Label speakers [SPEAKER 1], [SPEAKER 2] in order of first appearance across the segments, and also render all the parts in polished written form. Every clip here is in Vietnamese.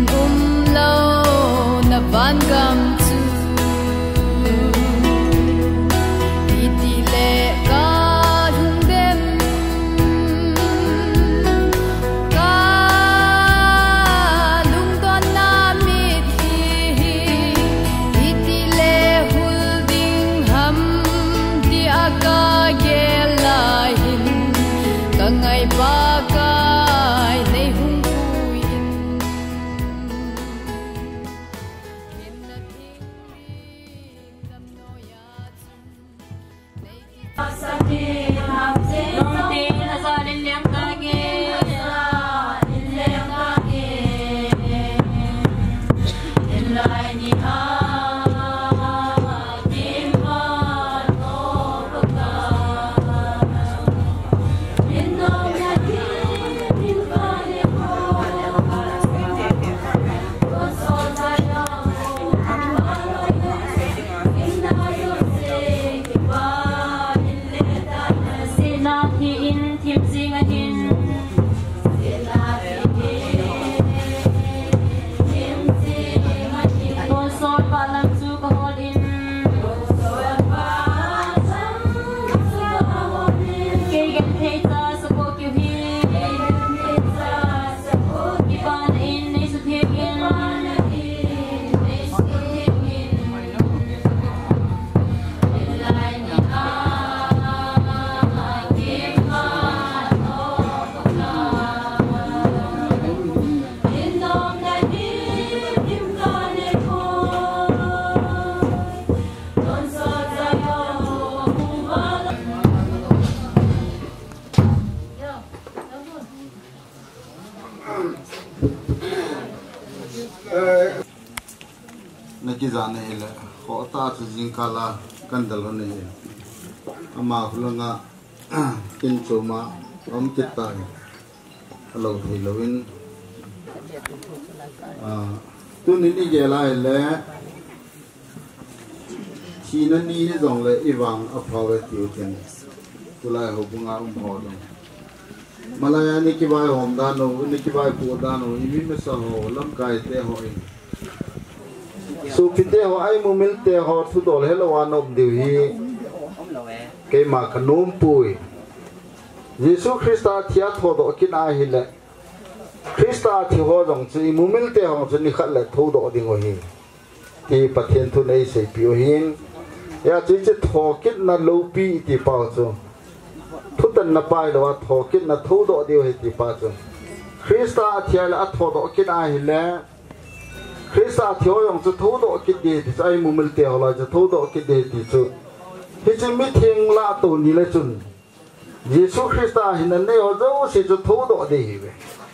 [SPEAKER 1] lâu na van gam chu iti le ka lung dem ka lung don na mit hi iti le hul ding ham di aga ge la hin ka ngai ba kai nei hung
[SPEAKER 2] Nakizane hele, kota tujing kala kandalo ne, ama hulanga kinchoma kita, kalau hilawin, tu nini jela hele, China ni dong le iwang apawe tiutin, tulai hubunga hodong. Malaya ni kibai homdano, ni kibai podano, ini mesaho lam kai te hoi. So pite ho ai mu milte ho thu dol hello anom dewi ke ma kanum pui Yesu Christa thia tho do kin a hile Christa thi ho dong chi mu milte ho chu ni khat le tho do ding ho hi ti pathian thu nei se pi hin ya chi chi tho kit na lo pi ti pa chu thu tan na pai lo tho kit na tho do di hi ti pa chu Christa thia la tho do kin a hile Christa thiếu用是偷盗给的，是爱木门掉了就偷盗给的的就，他就没听拉到你来准。耶稣 Christa 现在那个都是就偷盗的呗。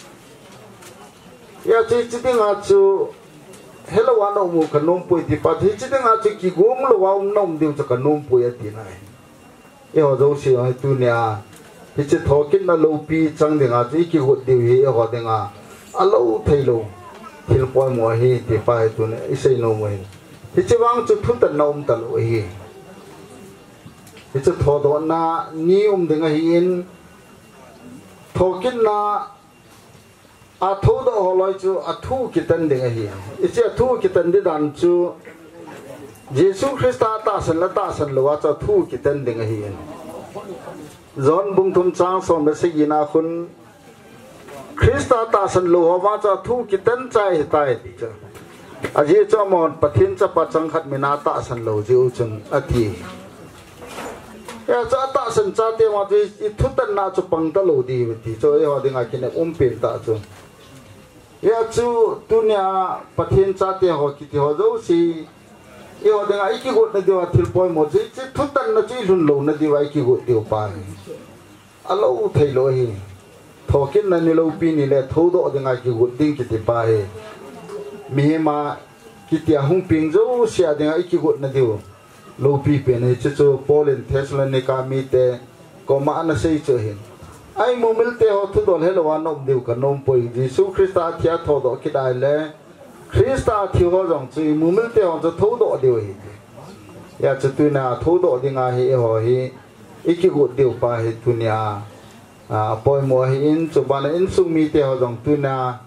[SPEAKER 2] 呀，这点啊就，黑了完了我可弄不的，把这点啊就给我们了话，我们弄掉这个弄不也的来。要都是啊，对呢，他这偷给那路边长的啊，这给我丢去好的啊，啊路退路。Hil poi mo hi ti pai tu ne isai no mo hi ti chiwang chu thu tan nom tal o hi ti chu tho do na ni ding hi in thokin na a tho do holoi chu a thu kitan ding hi i che thu kitan di dan chu Jesu Christa ta san lo wa cha thu kitan ding hi zon bung thum chang som be se ina khun Christa ta san lo wa cha thu kitan chai tai ti cha aji cha mon pathin cha pa chang khat mina ta san lo jiu chun ati ya cha ta san cha te wa ti thu tan na chu pang ta lo di ti cho e ho dinga kin pin ta chu ya chu tunya pathin cha te ho ki ti ho zo si e ho dinga iki go na dewa thil poi mo chi thu tan na chi lun lo na dewa iki go tiu pa alo thei lo hi thokin na ni lo pi ni le tho do dinga ki go ding ki ti pa he mi ma ki ti hung ping zo sia dinga iki go na dewa lo pi pe ne chu chu Poland Thessalonica mi te ko ma na sei chu hin ai mo milte ho thu dol helo wa nom deu ka nom poi Jesu Christa thia tho do ki dai le Christa thi ho jong chi mo milte ho cho tho do deu hi ya chu tu na tho do dinga hi ho hi iki go deu pa hi tunia poi mo hi in chu ban in sung mi te ho jong tu na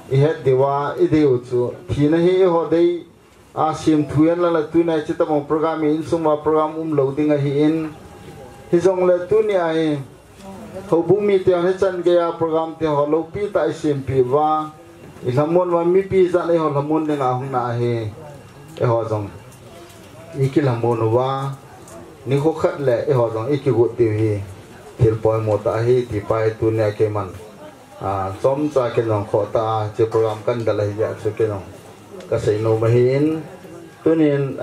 [SPEAKER 2] i het dewa i deu chu thina hi ho dei a sim thuan la tu na chi tamong program in suma program loading a hi in hi jong le tu ni ai ho bumi te he chan ge ya program te ho lo pi ta sim pi wa i lamon wa mi pi za le ho lamon de nga hung na he e ho jong i ki lamon wa ni ko khat le e ho jong i ki go ti hi thil poi mo ta hi ti pai tu ne ke man som cha ke nong kho ta che program kan da lai ya che ke nong ka sei no ma hin tu nin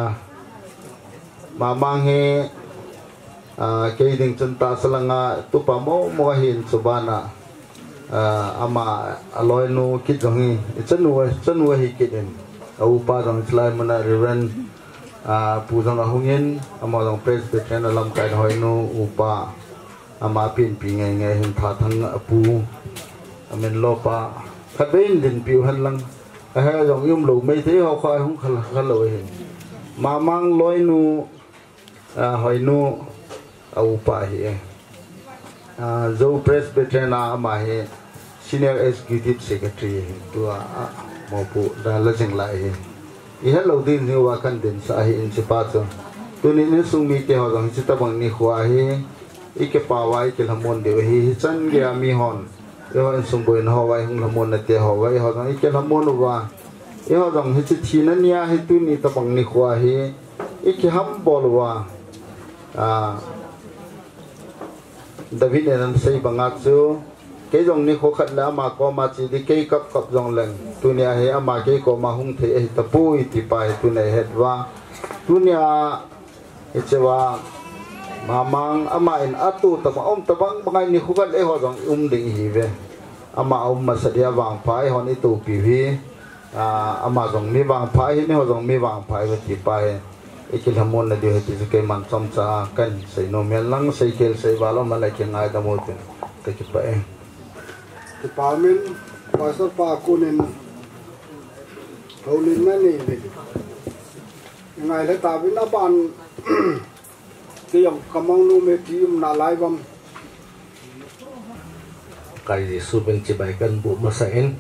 [SPEAKER 2] ma mang he ke ding chen ta salanga tu pa mo mo hin subana ama aloi nu kit jong hi chanu hi ke den au pa jong slai mana reverend pu jong ahungin ama jong presbyterian alam kai hoi nu upa ama pin pi ngai ngai hin tha thang apu amen lopa khabein din piu han lang ha jong yum lo mai thế ho khai hung khal lo hin ma mang loi nu hoi nu au pa hi zo presbyterian ama he senior executive secretary tu mo pu da la jing lai hi i hello din ni wa kan din sa hi in sipa chu tu ni ni sung mi te ho jong chi ta bang ni khwa hi ike pa wai ke lamon de hi chan ge mi hon yo in sung boin ho wai hung lamon na te ho wai ho jong ike lamon wa e ho jong hi chi thina nia hi tu ni ta bang ni khwa hi ike ham bol wa David and say bangatsu ke jong ni kho khat la ma ko ma chi di ke kap jong leng tu nia he ama ke ko ma hung the e ta pu ti pai tu nei het wa tu nia e chewa mamang ama in atu ta om ta bang bangai ni khugat e ho jong ding hi ve ama ma sadia wang pai hon i tu pi vi ama jong mi wang pai ni ho jong mi wang pai ve ti pai ikil hamon na di he ti ke man som cha kan sei no mel lang sei kel sei walo ma la ke ngai da mo te ki pa e
[SPEAKER 3] ti pa min pastor pa kunin holin na ni ngai le ta bin na ban cái dòng kamang nu me ti na lai bam
[SPEAKER 4] kai su ben chi bai kan bu ma sa en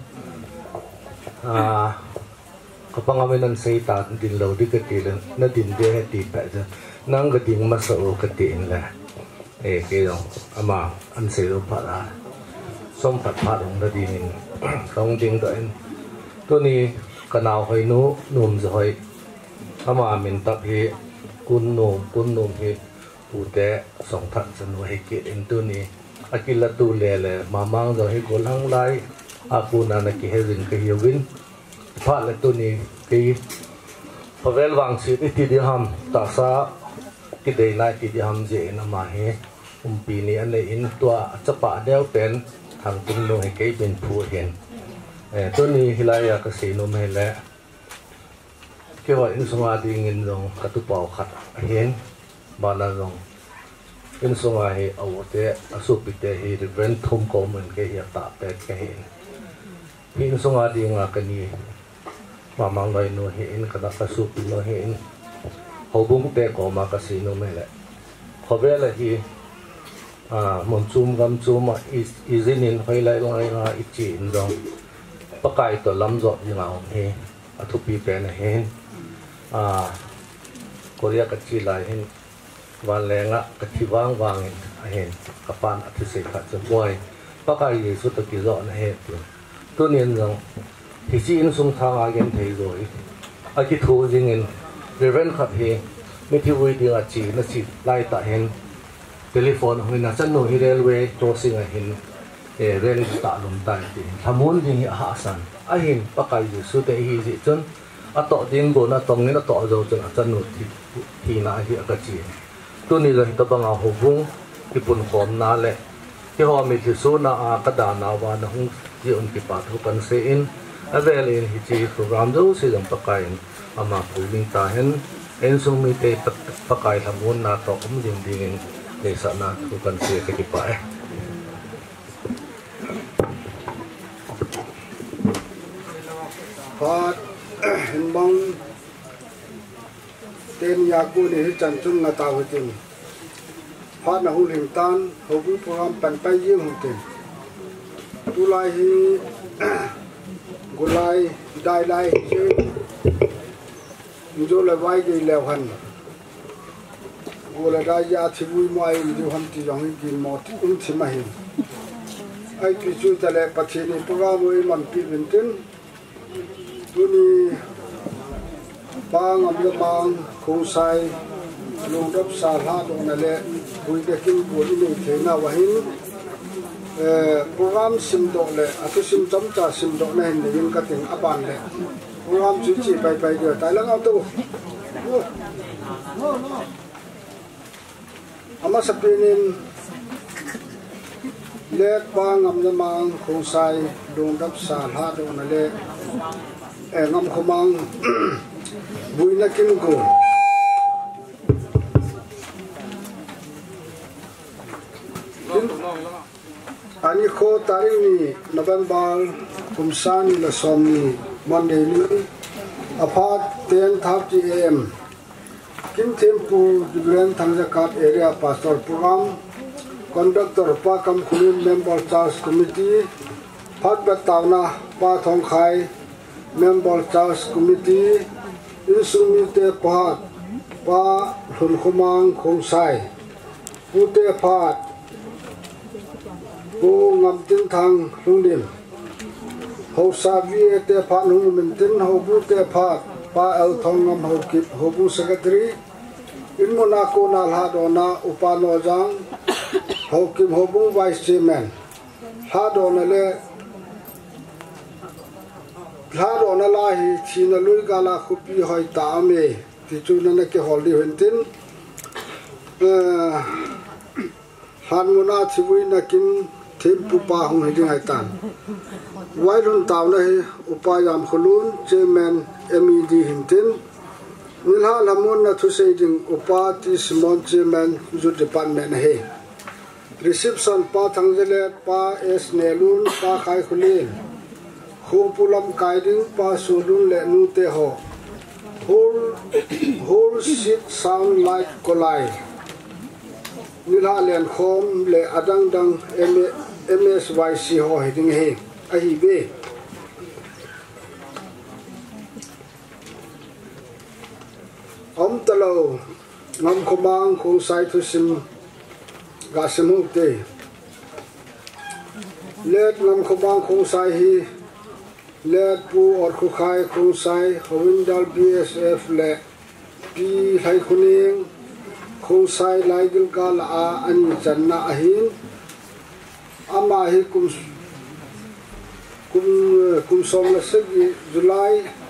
[SPEAKER 4] kapang nan sei ta din lo di ka ti len na din de ti pa ja nang ga ding ma sa o ka ti en la e ke dong ama an sei lo pa la som pat pa dong da din dong ding da en to ni kanao hoi nu num zo hoi ama min tak hi kun num hi ute song than chan wa he ke en tu ni akila tu le mamang zo he ko lang lai aku na ki he rin ke hiwin pha le tu ni ki pavel wang si ti di ham ta sa ki dei lai ti di ham je na ma he pi ni an le in tua chapa deu pen thang tung no he ke ben phu hen tu ni hilaya ka se no me le ke wa in songa ding in rong ka tu pau khat hen bala rong in songa he awote asupite he reverend thum ko mun ke ya ta pe ke hen in songa ding a kani mamang noi no he in ka da ka sup no he in hobung te ko ma ka si no me le khobela hi mon chum gam chum izin in hoi lai nga ichi in rong pakai to lam zo nga he athupi pe na hen Korea kecil lah hen walenga kecil wang hen kapan ati se khat semua pakai Yesus tu kizo na hen tu nian jong hisi in sung thang agen thei rồi aki thu jing in reverend khat he mi thi wi ding a chi na chi lai ta hen telephone hui na chan no hi railway crossing a hen rail ta lum tai ti thamun ding ha san a hen pakai Yesus te hi ji chon ato ding go na tong ni na to zo chen a chan no thi na hi ka chi tu ni la ta banga ho bung ki pun khom na le ki ho mi thi su na a ka da na wa na hung ji un ki pa thu kan se in avel in hi chi program do se jam pakai ama puling ta hen en sung mi te pakai thamun na to kum ding ding in le sa na thu kan se ka ki pa
[SPEAKER 3] Pat hình bóng tên Yaku ni chan chung na ta hutin Pat na hul him tan hobui program pan pai yeng hutin tu lai hi gulai dai dai chứ जो लवाई गई लेवन वो लगा या थिबुई माई जो हम ती जंग की मौत उन थिमाही आई किचु तले पछेनी पुगा मोई मंपी बिंतिन तुनी बांग अम्ल बांग खोसाई लोडप साला दोनले बुई देकिंग बोली ने थेना वहिन program simdok le atu simtam cha simdok na hin yin ka ting apan le program chu chi pai pai de tai lang auto ama sapinin le pa ngam na mang khong sai dong dap sa la do na le ngam khomang bui na kim ko ani kho taring ni November kumsani la somni Monday ni apart 10:30 am kim tempu dibren thangjakat area pastor program conductor pa kam khulin member church committee phat batawna pa thong khai member church committee insumi te phat pa thun khomang khongsai pute phat cô ngắm tin thang lung điểm hậu sa vi te pha nung min tin hậu bu te pha pa el thong ngam hậu kip hậu bu secretary in monaco na la dona upano jang hậu kim hậu bu vice chairman la dona le la dona la hi china lui gala khupi hoi ta me ti chu na ke holdi hentin han mona thibui na kin tempu pa hung hiding hai tan wai lun taw na he upayam khulun chairman MED hintin nilha lamun na thu sei ding upati simon chairman ju department he reception pa thangjele pa s nelun pa khai khulin khopulam kaiding pa sulun le nu te ho whole shit sound like kolai nilha len khom le adang dang MSYC ho hiding he ahi be om talo ngam khomang khong sai thu sim ga simu te let ngam khomang khong sai hi let pu or khu khai khong sai howindal BSF le pi khai khuning khong sai lai gil ka la a an channa ahin ama hi kum som la segi July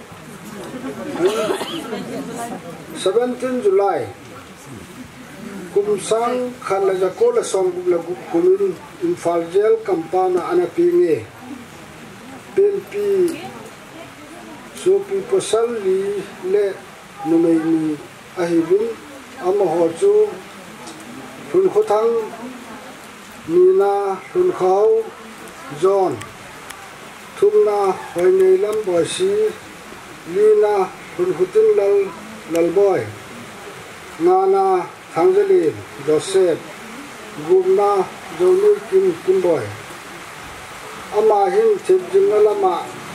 [SPEAKER 3] 17 July kum sang khan la jako la som la kumin infal jail kampana ana pinge penpi so pi posal li le numei ni ahibin ama ho chu thun khothang Nina Hun Khao John Thumna Hoinei Lam Boisi Lina Hun Hutin Lal Boy Nana Thangjalin Joseph Gumna Jonu Kim Boy Ama Hin Thip Jingalama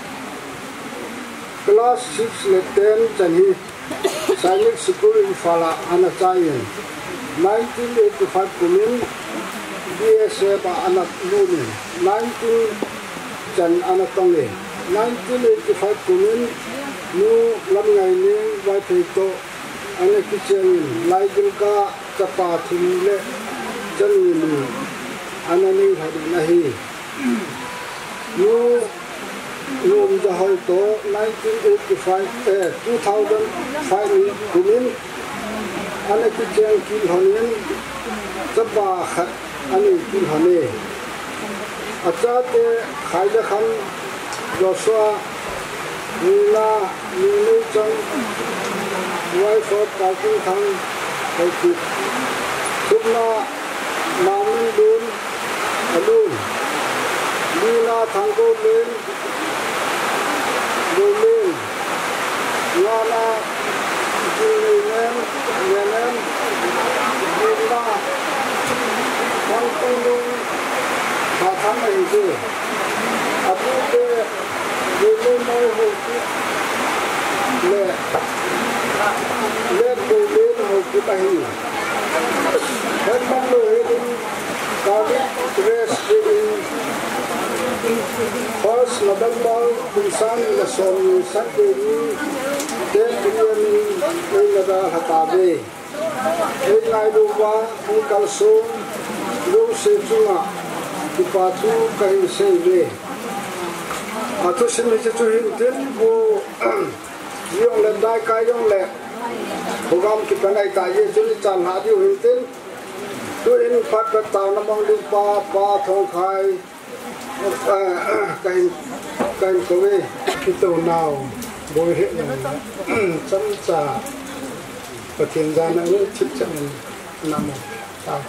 [SPEAKER 3] Class 6 le 10 Chanhi Sainik School in Fala Anachayan 1985 Kumin BSF anak lumin 19 Jan anak tonge 1985 kumin nu lam ngai ni vai thei to anak kichen lai gil ka chapa thim le jan ni anani hadi nahi nu lum ja hoi to 1985 2005 kumin anak kichen ki honin chapa khat ani kin hane achate khaida khan Joshua Nila Nini Chang wife of Kalkin Khan Kalkit Subna Namin Dun Alun Nila Thango Len Dolen Nala Jinen Yenen Nila Thango Thango Abu de Lulun kumsan la som san de ni te bilion ni la da hatabe e ngai lu wa ung kal so lu se chunga ki pa thu kai se le a thu sin ni chu hin tin ko yong le dai kai yong le program ki panai ta ye chu ni chan ha di hin tin tu in phat pa ta na mong lu pa thong khai cái có về cái tàu nào bồi hệ là chấm trà và tiền ra nó cũng chích chậm nằm sao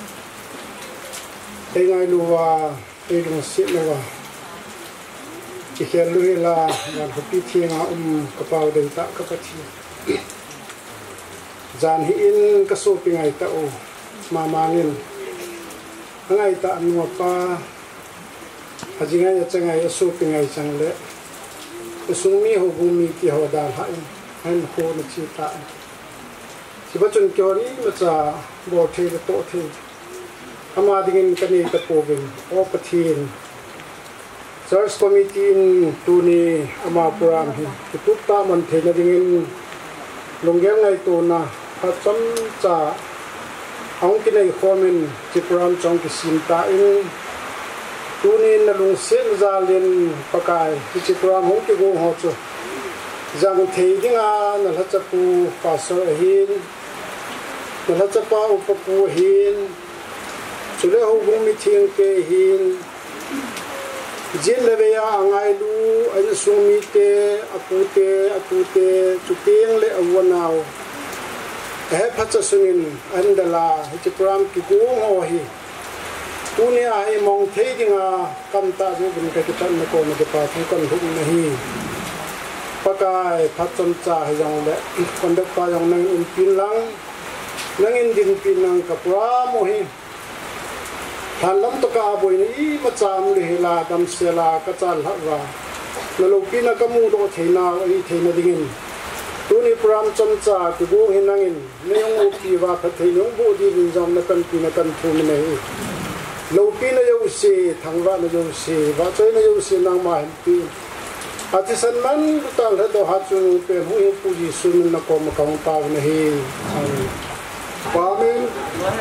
[SPEAKER 3] thế ngay lùa đây đồng xịn lùa chỉ khi lùi là làm cái tí thiên ngã cái bao đầy tạ các bác chi dàn hiện cái số tiền ngày tạo mà nên ngày tạ mua pa aji ngai changai asu pingai changle asumi ho bumi ki ho dal ha han ho na chi ta si bachun kyori ma cha bo the to the ama dingin kani ta povin o pathin church committee in tuni ama puram hi tu ta man the na dingin longgem ngai to na ha cham cha ong ki nei khomin chi puram chong ki sim ta in tunin na lung sen zalin pakai chi program hong ki go ho chu jang thei dinga na la chapu pastor hin na la chapa upapu hin chule ho gum mi thing ke hin jin lebeya angai lu an sumi te apute chupeng le awanao he phacha sunin andala chi program ki go ho hi tuni ai mong thấy dinga kam ta ju bin ka kitan na ko na de pa thu kan hum nahi pakai phaton cha yang le kon de pa yang nang in pin lang nang in din pin nang ka pra mo hi than lam to ka boi ni ma cham le la dam se la ka chal ha wa na lo pin na ka mu do theina ai theina dingin tuni pram cham cha tu go hin nang in ne yong u ki wa pha thei yong bo di bin jam na kan pin na kan thu ne lâu pin nó yêu si thằng vợ nó yêu si vợ chơi nó yêu si năng mà hình pin à thì sân man tao thấy đồ hạt chung bên hông yêu phụ gì xuân nó có một công tao này ba men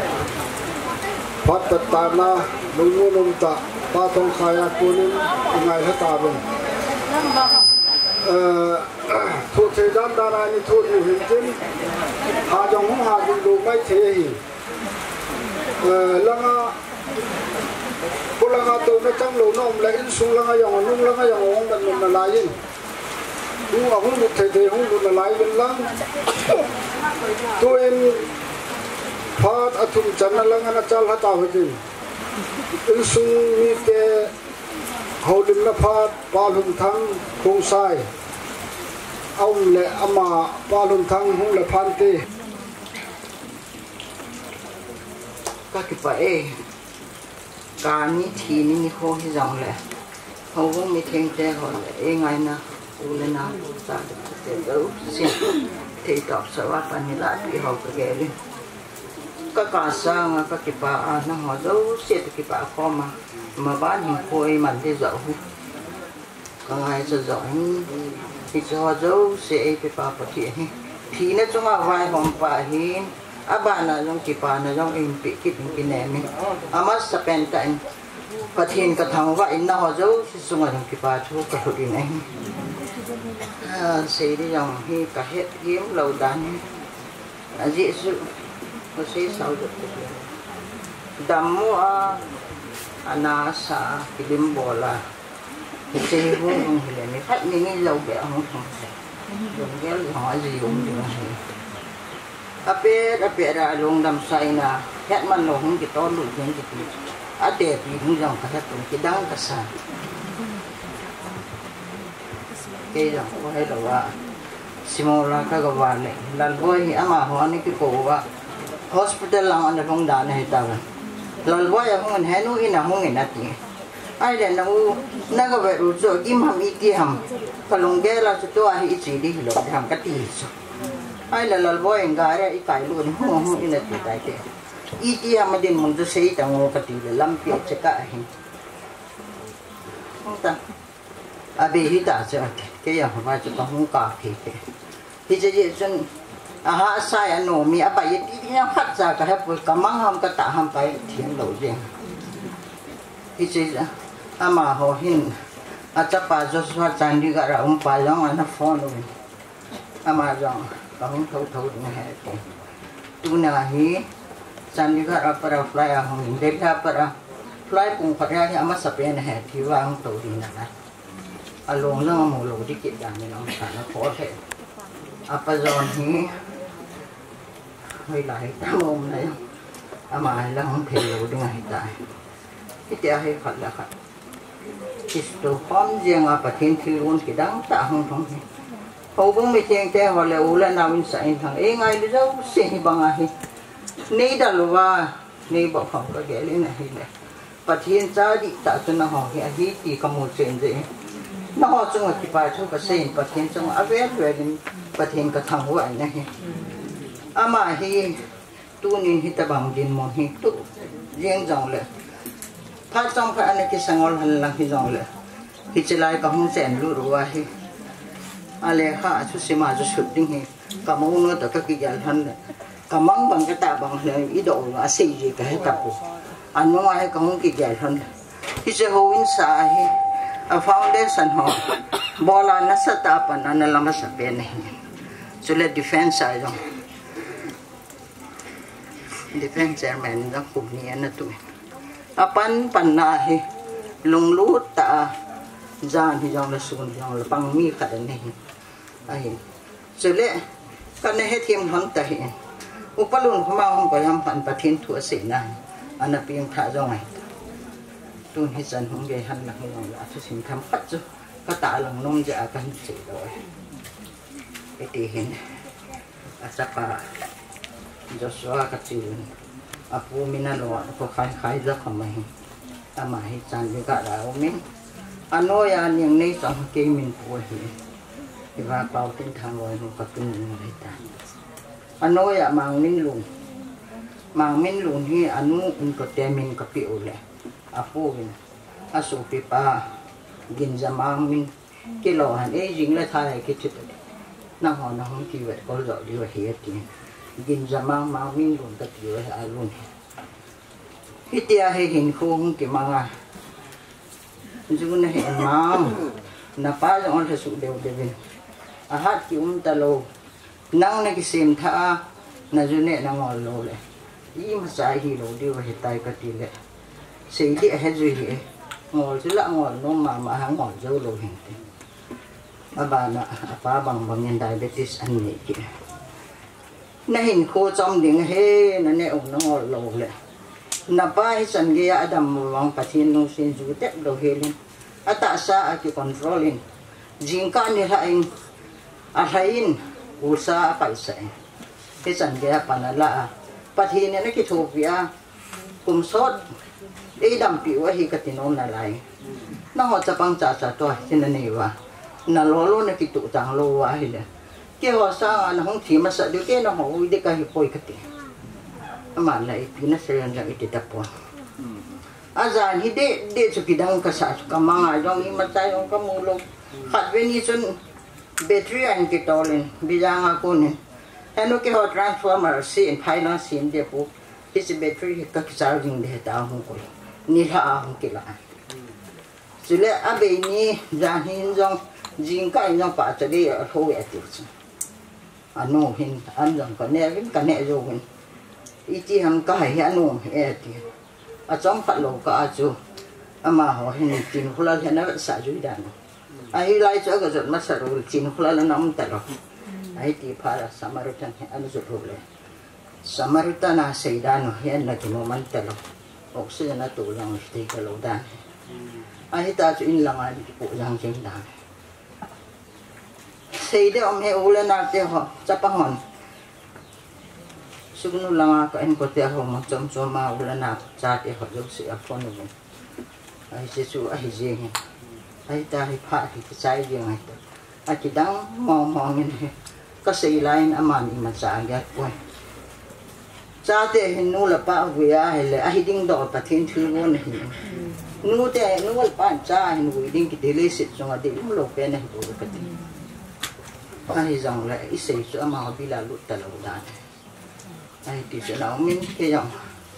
[SPEAKER 3] phát tật ta na luôn luôn ta ta thông khai à cuốn ngày hết ta bên thuộc thời gian ta này thì thuộc nhiều hình trên hà dòng không hà dùng đồ mấy thế hình lăng pulang atau nak cang lo nom lain sulang ayang orang dan mana lain. Aku lu tete hong lu lain lang. Tuin phat atum chana lang ana chal hata hotin. Sung mi te hodim na phat palum thang khong sai. Ông le ama palum thang hong le phante.
[SPEAKER 5] Kakipaeการนี้ทีนี้มีโค้งที่สองแหละเขาคงมีเทงแจ้ก่อนเองไงนะอูเลนะตาเด็กเด็กเสียที่ตอบสวัสดิ์ปัญญาที่เขาเกลียก็การสร้างก็กิปะนะหัวเจ้าเสียกิปะข้อมาบ้านหิงโคยมันที่เจ้าก็ไงจะเจ้าที่เจ้าเสียไปป่าปะทีทีนั่นจงเอาไว้ของป่าหินอาบ้านน่ะยองกีปาน่ะยองเองปิกิดกินแหนนี่อามาสเปนแต่ประเทศกระทำว่าอินน่าหัวเจ้าสิสงฆ์ยองกีปาทุกกระทุดินเองเสียที่ยองที่กระเฮ็ดยิ้มเหล่าดันอาจิสุก็เสียสาวจุดดำมัวอาณาสากิลิมโบลาเสียหุ่นหุ่นเลยนี่พัดนี่เราแบบหุ่นหุ่นยองแก้วหอยจีหุ่นจีหุ่นอาเปะลงดำใส่นะแค่มันลงกี่ต้นลูกยังกี่ปีอาเดปีหุ่นยังกระทั่งกี่ดังกระสันเกี่ยงว่าให้เราว่าสิโมลาก็กว่าเลยหลังบ่อยอามาหัวนี่คือโกว่า hospital หลังอันนั้นคงด่าในตาวันหลังบ่อยอย่างมันเห็นนู่นน่ะห้องเห็นนั่นจริงไอ้เด็กนั่นก็แบบรู้จักกิมทำอีกที่ทำพอลงแก่เราจะตัวให้อีจีดีหลอกทำกะตีไอ้หลังบ่อยอย่างไรไอ้ไก่ล้วนห้องนี่นั่นตีไก่เตะอีที่ทำมาดินมันจะใช้แต่งูกะตีเลยลำเปียกจะกะเห็นห้องตา abi hi ta cha ke ya ma cha hong ka phi ke hi je chen ha sai ano mi aba ye ti ya khat cha ka ha pu ka mang ham ka ta ham pai thian lo je hi je ama ho hin a cha pa jo swa chan di ga ra pa long ana phone lo ama jong ka hong thau ni ha ke tu na hi chan di ga ra para fly a hong de ka para fly pung pha ya ama sa pe na ha thi wang to di na na a long lang mo lo di ki dan ni no sa na kho the a pa jon hi hơi lại tám ôm này mà là không thể lâu được ngày tại cái kia hay phật là phật cái số phóng riêng ở bậc thiên thư luôn cái đáng tạ không thông gì hầu cũng mấy chuyện thế họ là u là nào mình sai thằng ấy ngay đi đâu xin bằng ai ní đã luôn và ní bảo phòng có ghé lên này này bậc thiên cha đi tạ cho nó họ cái gì thì có một chuyện gì nó họ trong cái bài thôi cái xin bậc thiên trong áp ép về đến bậc thiên cái thằng của anh này ama hi tu ni hi ta bang din mo hi tu riêng jong le pha trong pha anh cái sangol hal lang hi jong le hi chelai ka hung sen lu ruwa hi ale kha chu sima chu shooting hi ka mo no ta ka ki gal han ka mang bang ka ta bang le i do a sei ji ka he ta pu an no ai ka hung ki gal han hi se ho in sa hi a foundation ho bola na sa ta pa na lama sa pe ne chu le defense a jong defense chairman da khum ni ana tu apan panna hi lung lu ta jan hi jong la sun jong la pang mi kha ne ai chele kan he thim hon ta hi upalun khama hom ko yam pan pathin thu se na ana ping tha jong ai tu hi chan hom ge han la hong la thu sim tham khat chu ka ta lang nom ja kan se rồi cái ti hin asapa Joshua kecil, aku minalo aku khai ra khamai, ama hi chan juga ra omin, ano ya yang nei sang ke min puhi, iba pau tin thang loi nu katun ni ta, ano ya mang min lung hi anu un ko te min ka pi ole, aku win, asu pipa, gin jamang min, kilo han jing la thai ke chit, na ho na hong ki wet ko zo di wa hi ti. Gin jamang mang min luôn tất yếu là luôn cái tia hay hình khung cái mga chúng nó hiện mang na pa giống là sự đều đều à hát kiểu ta lô năng này cái xem tha na chúng này na ngồi lô lại ý mà sai hi lô đi vào hiện tại cái gì lại xây đi hết rồi hết ngồi chứ lạ ngồi nó mà hắn ngồi dâu lô hiện mà bà nè pa bằng hiện diabetes anh này kìa na hin ko chom ding he na ne ông nó ngồi lo le na pai san ge adam wang pathin no sin ju te do he len ata sa a ki controlling jingka ni hain a hain usa pai sai he san ge panala pathin ne ki thopia kum sot e dam pi wa hi ka tinom na lai na ho cha pang cha cha to sin ne wa na lo ne ki tu tang lo wa hi le cái họ sao nó không chỉ mà sợ điều cái nó họ đi cái phôi cái tiền mà lại thì nó sẽ là cái tập quán giờ thì để cho cái đăng cái sao cái mang ai trong những mặt trái trong cái mù lục phát về như chân battery anh cái to lên bây giờ ngã cô này hay nó cái họ transformer xin thay nó xin để phụ cái battery cái sao dừng để tao không có ni ha không cái là chỉ là ở bên này giờ hiện trong dừng cái trong phải cho đi ở thôi ở tiêu anu hin an jang ka ne jo hin iti ham ka hai anu e ti a chom phat lo ka chu ama ho hin tin khula thena sa ju dan ai lai cho ga jot ma sa ro tin khula la nam ta ro ai ti pha samaritan an ju ro le samaritana seidan hian na ki mo man ta lo oxygen na tu lang sti ka lo dan ai ta chu in lang ai pu jang cheng dan xây để ông hiểu lên nào thế họ chấp hành sunu langa ka en ko te ho ma chom chom ma ulana cha te ho jo se afon no ai se su ai je he ai ta hi pha hi sai je ngai ta a ki dang mo mo ngin he ka sei lain aman i ma cha ga ko cha te hin nu la pa via hele a hiding do pathin thu ngon hin nu te nu wal pan cha hin hiding ki dele sit songa de lo pe ne do ka ti ai jong la i sei so ma bi la lut ta lo da ai ti se na min ke jong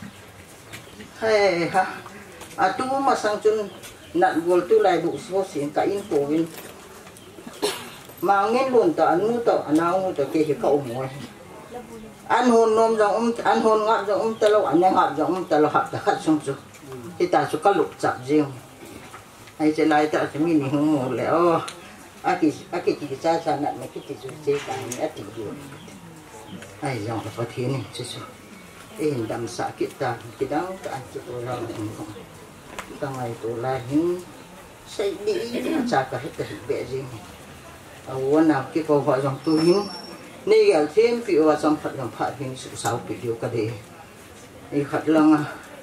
[SPEAKER 5] hey ha a tu ma sang chun nat gol tu lai bu so sin ka in po win mà nghe luôn ta ăn ta ăn ta kia cậu mua ăn hôn nôm rồi ăn hôn ngắt rồi ta lâu ăn ngắt rồi ta lâu hạt ta hạt xong rồi thì ta sẽ có lục chặt riêng hay sẽ lại ta sẽ mình không mua lẽo cái chỉ ra ra nè mấy cái chỉ chơi cái này thì được ai dòng phải thế này chứ cái hình đầm xả kita cái đó cái anh chị tôi làm không ta ngày tôi là những xây đi chả cả hết cái bể riêngวันnào cái câu hỏi dòng tôi hiến này ở thêm phiêu và dòng phật hiến sự sáu bị điều cái gì đi khát lăng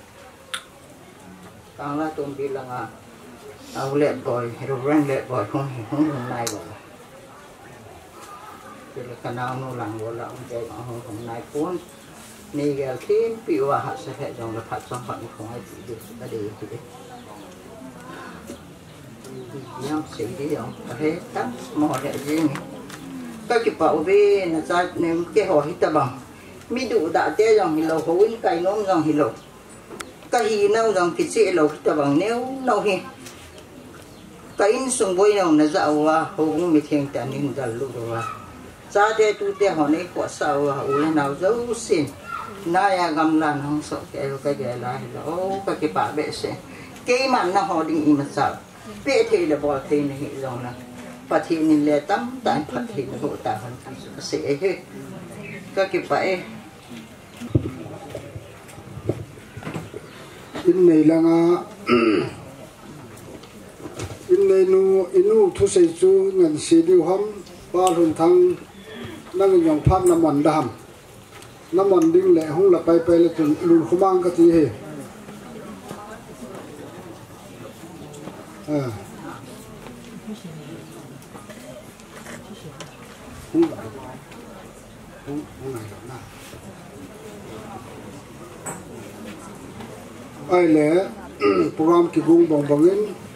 [SPEAKER 5] càng là tôi bị lăng lệ bồi rồi rèn lệ bồi không hôm nay rồi thì là cái nào nó làm bộ là ông chơi hôm nay cuốn này ở thêm phiêu và hạt sẽ hệ dòng là phật dòng phật không ai bị được cái gì thì nhau xử lý rồi, thế tắt mò lại riêng các cái bảo vệ là ra nếu cái hỏi ta bằng mi đủ đã té rằng thì lầu hối cái nôm rằng thì lầu cái gì nào rằng thì sẽ lầu ta bằng nếu nào thì cái in sung bôi nào là dạo và hông mi thiền ta nên là lúc rồi ra đây tu té họ này quả sao là nào dấu xin nay gầm làn không sợ cái gì lại đó cái bảo vệ sẽ cái mặt nó họ định im sao bé thì là bỏ thì này rồi là phát thì nên là tắm tại phát thì là hộ tạo thành sẽ hết các cái phải
[SPEAKER 3] in này là in này nu thu xây chu ngân sĩ điều hâm ba hồn thăng năng dùng phát năm mòn đam năm mòn đinh lệ không là bay là từng lùn không mang cái gì hết ai lẽ program kỳ gung bong bong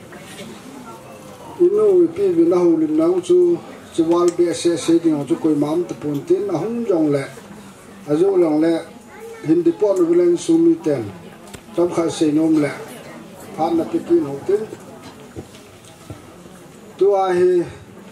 [SPEAKER 3] inu pi vi na hu lim nang chu wal be se ding chu koi mam ta pon tin a hung jong le a zo long le hindi pon vilen sumi ten tom kha se nom le phan na pikin ho tin tu a hi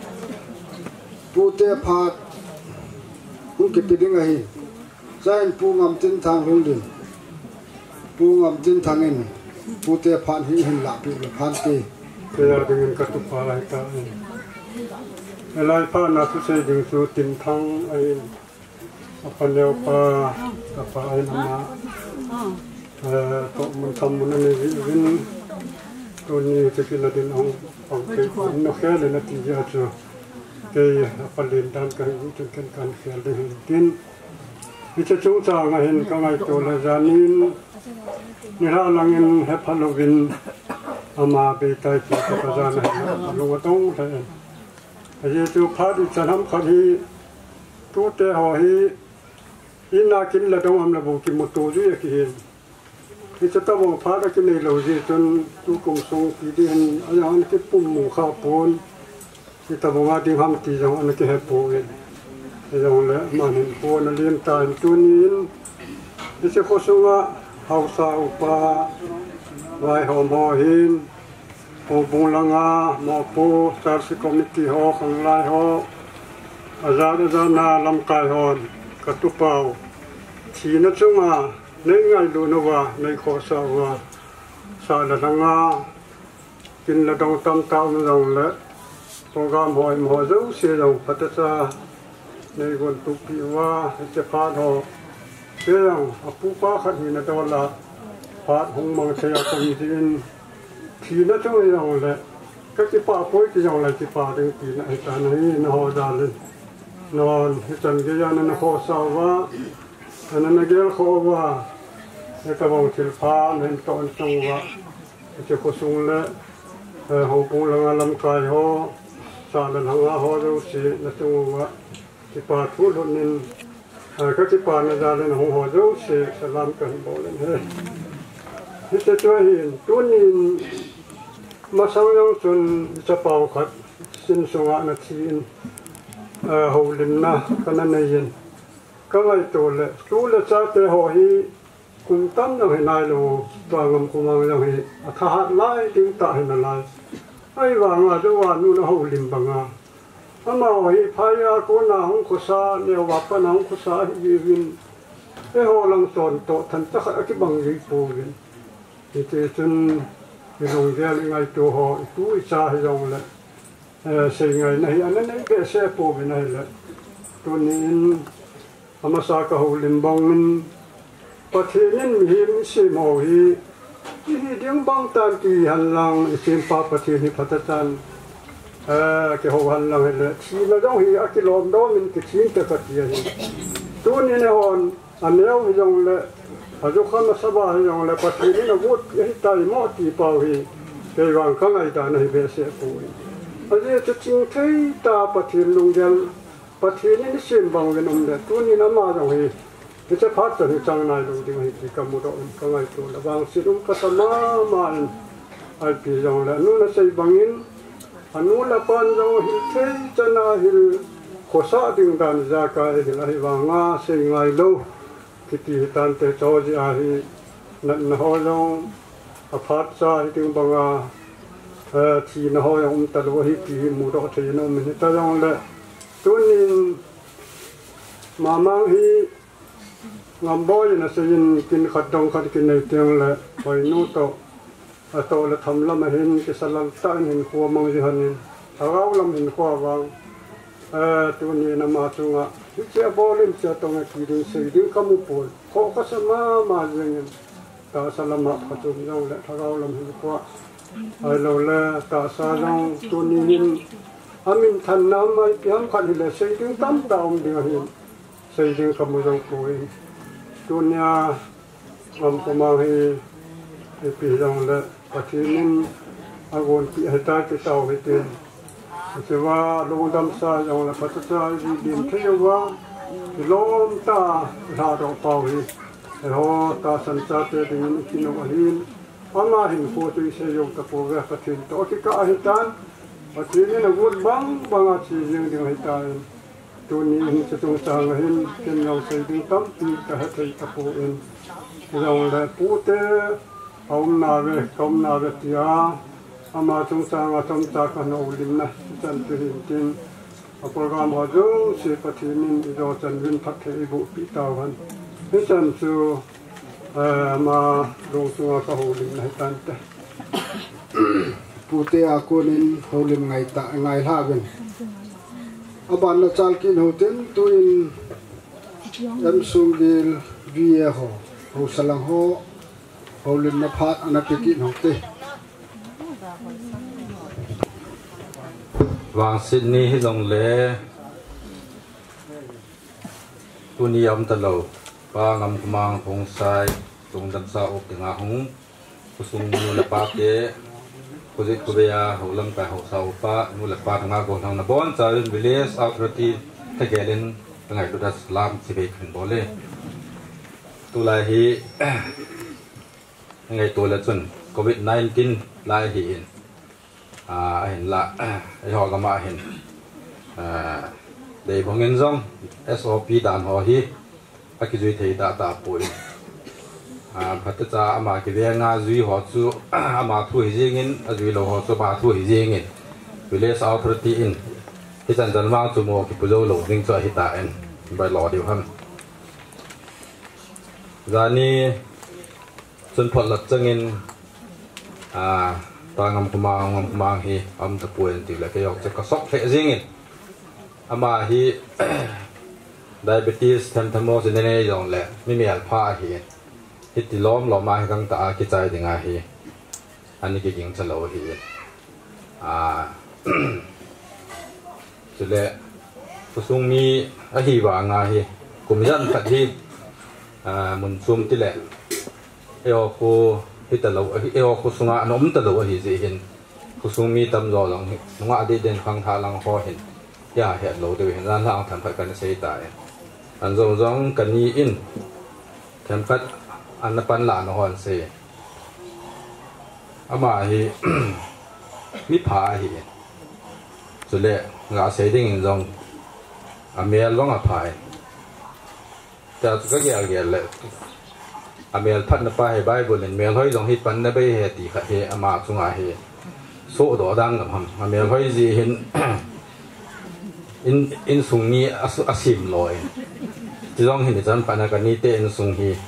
[SPEAKER 3] pu te phat hu ke piding a hi zain pu ngam tin thang hung din pu ngam tin thang in pu te phat hi hin la pi le phan ti
[SPEAKER 6] kaya dengan katu palai ta elai pa na tu se ding su tin thang ai apa leo pa apa ai nama to mun tham mun ne vin to ni te kila din ong ke no khale na ti ja chu ke apa len dan ka hu chen kan khale de tin vi che chu cha nga hen ka ngai to la janin ni ha langin he Halloween ama be tai chi ka ja na lu wa tong the ai chu pha di chanam kha hi tu te ho hi ina kin la dong am la bo ki mo to ju ya ki hen ki cha ta bo pha da ki nei lo ji chon tu kong song ki din ayan ki pum mu kha pon ki ta bo nga ding ham ti jong an ki he po e jong le man hin po na lien ta tu nin ki se kho so nga hau sa upa vai hom ho hin o bung langa mo po sar si committee ho khang lai ho azar na lam kai hon ka tu pau thi na chunga nei ngai lu no wa nei kho sa wa sa la langa kin la dong tam tao no dong le program hoi mo zo se dong patasa nei gon tu pi wa che pha ho se dong apu pa khat ni na do la phát hung mang xe ở trong diện thì nó trong này rằng là các cái pa phối cái dòng này cái pa đừng tí này ta này nó ho ra lên nó chân cái nhà nó khó sao quá nó ghé khó quá cái ta vòng thil pha nên tròn trong quá cái khó sung lệ hậu bung là làm cài ho sa là hàng ho đâu xí nó trong quá cái pa phối luôn nên các chị bạn là lên hồng hồ dấu sẽ làm cần bộ lên hết hết sẽ cho hiện tuân in mà sau đó tuân sẽ bảo khát xin xuống anh xin hậu linh na cái này yên cái này tôi là cha thế họ hi cùng tâm nhau hiện nay rồi toàn ngầm cùng nhau nhau hiện thà lại tiếng tạ hiện lại ai vàng à tôi vàng nu hậu linh bằng à mà họ hi phải cô nào không có sa nếu vấp nào không có sa hi viên cái họ làm tổn tổ thành chắc cái bằng gì bù viên thì chân cái dòng kia ngày tôi họ tôi cha hay dòng lại xây ngày này anh ấy cái xe bù bên này lại tôi nên mà sao cái hậu linh bằng mìnhประเทศนั้นมีมิสิโมฮีที่เดียงบางตันที่หันหลังสิ่งปาประเทศนี้พัฒนาเกี่ยวหันหลังเลยที่เราต้องฮีอักิลอมดอมินกิชินตะกัดยันตัวนี้เนี่ยฮอนอันนี้เราอย่างเลยอาจุขันมาสบายอย่างเลยประเทศนี้นะวุฒิให้ตายหมดที่เปล่าฮีเกี่ยวกับข้างในตาในเบสเซ่ปุยอันนี้จะจริงที่ตาประเทศลุงยันประเทศนี้เชื่อมบางกันนั่นแหละตัวนี้น้ำมาอย่างฮีที่จะพัฒนาจังในโลกที่มันที่กำมุดอันก็ไม่ตัวละบางสิ่งก็สมามันไอพีจังละนู้นใส่บางอินอันนู้นละปันจังหิเทจันนาหิโคสะดึงดันจากายหิละหิวางาเสียงไงโลคิดที่ตันเตจอจีอาหินั่นหัวจังอภัสซาหิถึงบางที่นหัวจังตลอดหิที่มุดอันที่นู้นมันจังละตัวนี้มามังหิงามบ่อยนะสิยินกินขัดดองขัดกินในเตียงแหละไปนู่โตโตละทำละมาเห็นกิสลังตาเห็นขัวมังสิหันถ้าเราลำเห็นขัววางตัวนี้นมาจุงอ่ะที่เจ้าบ่ลิมเจ้าตรงกี่ดึงสี่ดึงขมุปนขอก็สมามาเรื่องตาสลัมมาพัดจุงยองแหละถ้าเราลำเห็นขัวไอ้เราละตาสาจงตัวนี้ยินอามินทันน้ำไม่เพียงขัดเลยสี่ดึงตั้มดาวดึงเห็นสี่ดึงขมุจงปุยตัวนี้ผมก็มาให้ปีจังเลยประเทศนี้อาวุธที่ให้ตายที่เต่าให้เต็มแต่ว่าลงดำซาจังเลยพัฒนาดินที่ว่าล้มตาหาดอกเป่าให้แล้วตาสันจัดเดินกินเอาหินอามาหินโคตรเสียงตะโพเวประเทศตัวที่ก้าให้ตายประเทศนี้อาวุธบางอาชีพยังดึงให้ตายตัวนี้จะต้องสร้างให้เป็นเราใส่ดึงตั้มตีกระหัตถ์ตะโพเองเราเลยพูดเตะเอาหน้าเวกเอาหน้าเวทีอาอามาจงสร้างอาทำจากกันเอาดินนะจันทร์เป็นจริงโปรแกรมหัวจงเสียประเทศนี้เราจันวินพัฒน์บุปิตาวันให้จันทร์มาลงตัวกับเอาดินให้ตันเตะ
[SPEAKER 3] พูดเตะอากูนินเอาดินไงตะไงท่าเป็นอาบันละจัลกินหูเต็นตัวอินยันซุงเกลวีเอโฮหูสลังโฮหูลินนภัสอันนั้นกินหูเต
[SPEAKER 4] วางสินนี้ให้ลงเล่ตัวนี้ยำตะโลปางำกมังพงไซตรงดันซาอกถึงอาหงกุสุงนูเลปาเตกุจิกุเบียหูลังไปหูสาวปะนูเลปาทางอาโกทางนบอนจารินวิเลสอัลตรตีทะเกลินตั้งไงตัวดัสลามสิเบขึ้นบ่เลยตัวลายฮีตั้งไงตัวละจนโควิด-19ลายฮีเห็นละไอ้หอกมาเห็นเดี๋ยวพอเงินซ่อง SOP ด่านหอฮีอากิจุยเทตาตาปุยพัฒนาอามากิเวียงาจุยหอจูอามาทุยเจงินอาจุยโลหอจูมาทุยเจงินวิเลสอัลทรตีอินที่จันจันว่างจูโมกิปุโลโลนิ่งจ่อหิตาเอ็นไปหล่อเดียวครับจานี้จนพอหลัดจังเงินตางำกุมางฮีตะปูนติเลยก็ยกจะกระซอกเฟซิงินอามาฮีdiabetes ทำโมสินเนยองแหละไม่มีอัลฟาฮีฮิตติล้อมหล่อมาให้ตั้งตากิจใจถึงอาฮีอันนี้ก็ยิงฉลองฮีสุดเลยผู้ทรงมีอาฮีวางอาฮีกลุ่มยันขัดฮีมุนซุ่มที่แหละเอโอคูฮิตตลกเอโอคูสุงะนมตลกฮีสิเห็นผู้ทรงมีตำรวจหลังนงอดีตเด่นฟังทาลังคอเห็นย่าเห็นโลเดียวเห็นร้านล่างทำผัดกันใช้ตาย an zo zong kan ni in them khat an na pan la no hon se ama hi mi pha hi so le nga se ding zong a me long a phai ta ka ge le a me phat na pa he bible en me hoi zong hit pan na be he ti kha he ama chunga he so do dang ngam ham a me hoi ji hin in sung ni asim loi ti zong hin chan pa na ka ni te in sung hi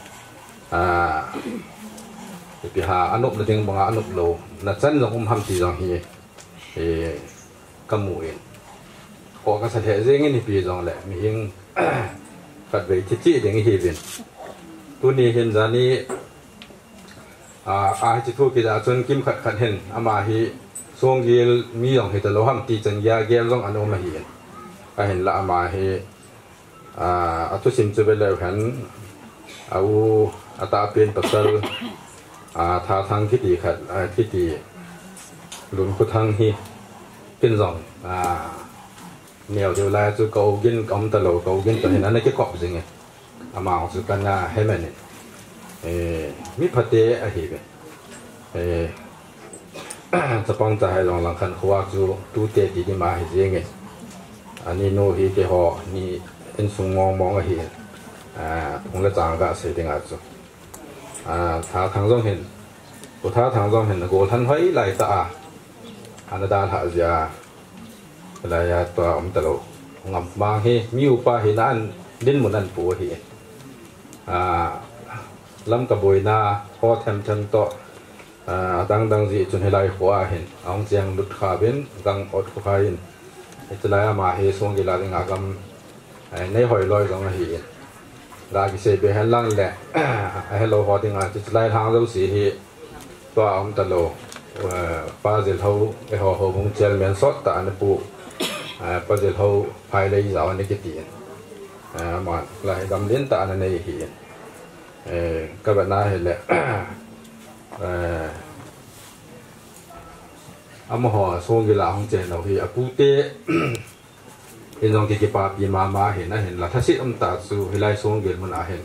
[SPEAKER 4] pi ha anop na ding banga anop lo na chan zong ham ti zong hi e kamu en ko ka sa the jeng ni pi zong le mi hing kat ve chi chi ding hi bin tu ni hin za ni chi thu ki da chun kim khat khat hen ama hi song gil mi yong he ta lo ham ti chan ya gel zong an om hi a hen la ama hi atu sim chu be le han au ata pen pasal tha thang ki ti khat ki ti lun ku thang hi kin zong nèo điều lai chú cầu gin công ta lầu cầu gin cho nên nó cái cọp gì nghe mà chú cần là hay mình mi phát tế ở hi vềจะป้องใจลองหลังคันเขาว่าจูตู้เตะดีมาเฮียงไงอันนี้โน้ฮีเกหอนี่เป็นสงมองก็เห็นผมก็จางก็เสียดีงาจูถ้าทางจงเห็นกูถ้าทางจงเห็นกูท่านให้ไหลตาอันนั้นด่าถ้าจะอะไรตัวอมตะโลงำบางเฮมิวป้าเห็นนั่นดินหมุนนั่นปูเฮลำกระบวยนาพอแทมจังโตดังจีจนให้ไหลหัวเห็นเอาเจียงลุดขาเป็นกังอดขาเห็นจะไหลมาเฮส่งกีฬาในงากำในหอยลอยกังเห็นลากิเสไปให้ลังแหละให้เราหอที่งานจะไหลทางเราสีเฮตัวอมตะโลป้าเจ้าเขาไอหอหงเจลเมียนสดแต่อันนี้ปูป้าเจ้าเขาภายในสาวในกิจมาหลายดำเลี้ยนแต่อันนี้เห็นก็แบบนั้นเห็นแหละอามาห่อส่งกีฬาของเจนเราเห็นปูเต้เห็นตรงกิจปาปีมาเห็นนะเห็นละทัศน์อัมตาสูเห็นไรส่งกีฬามันเห็น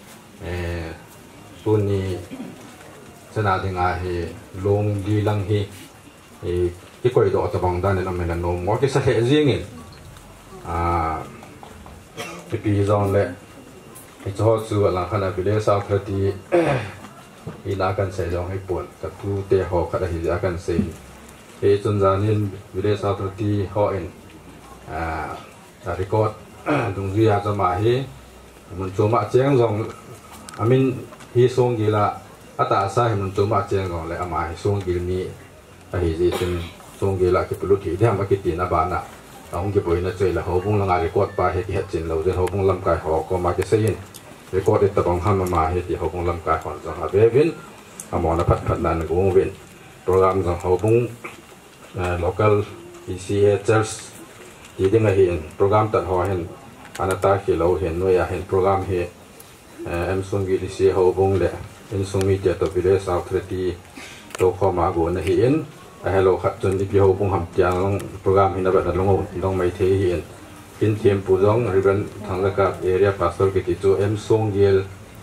[SPEAKER 4] ตัวนี้ชนะถึงลงดีลังที่ก่อยดอกจะบังด้านในนั้นมันนมว่าที่สาเหตุยังไงปีจองเลยที่จะหัดสู้หลังขณะไปเลี้ยงสาวคดีอีน่ากันเสียจองให้ปวดกับทูเตะหอกขณะที่จะกันเสียจนจานินไปเลี้ยงสาวคดีหอเอ็นริกอดตรงที่อาจจะมามันโจมเจียงจองอามินที่ส่งกีฬาอาตาสาเหมันโจมเจียงจองเลยอามาส่งกีฬานี้ที่จนส่งกีฬาที่ปลุกที่ทำมากิจนาบานะเราคงจะไปนั่นเจอแล้วเขาคงลังริกอดไปเหตุจินเราจะเขาคงลำกายหอกก็มาเกษยินริกอดที่ตะบังห้ามมาเหตุเขาคงลำกายหอนจังหวะเบวินอมรพัฒน์นันกูวินโปรแกรมของเขาคงlocal ECA church ที่ได้มาเห็นโปรแกรมตัดหัวเห็นอันนั้นตาที่เราเห็นด้วยเห็นโปรแกรมเห็นส่งกีฬาเขาคงเลยส่งมีเจตตัวไปเลยสาวทรีตัวข้อมากูนะเห็นให้เราขัดจนที่พี่เขาคงทำอย่างโปรแกรมเห็นแบบนั้นลงไม่เที่ยนกินเทียมปูจงริบันทางละกับเอเรียพาสตอร์กิติจูส่งเกล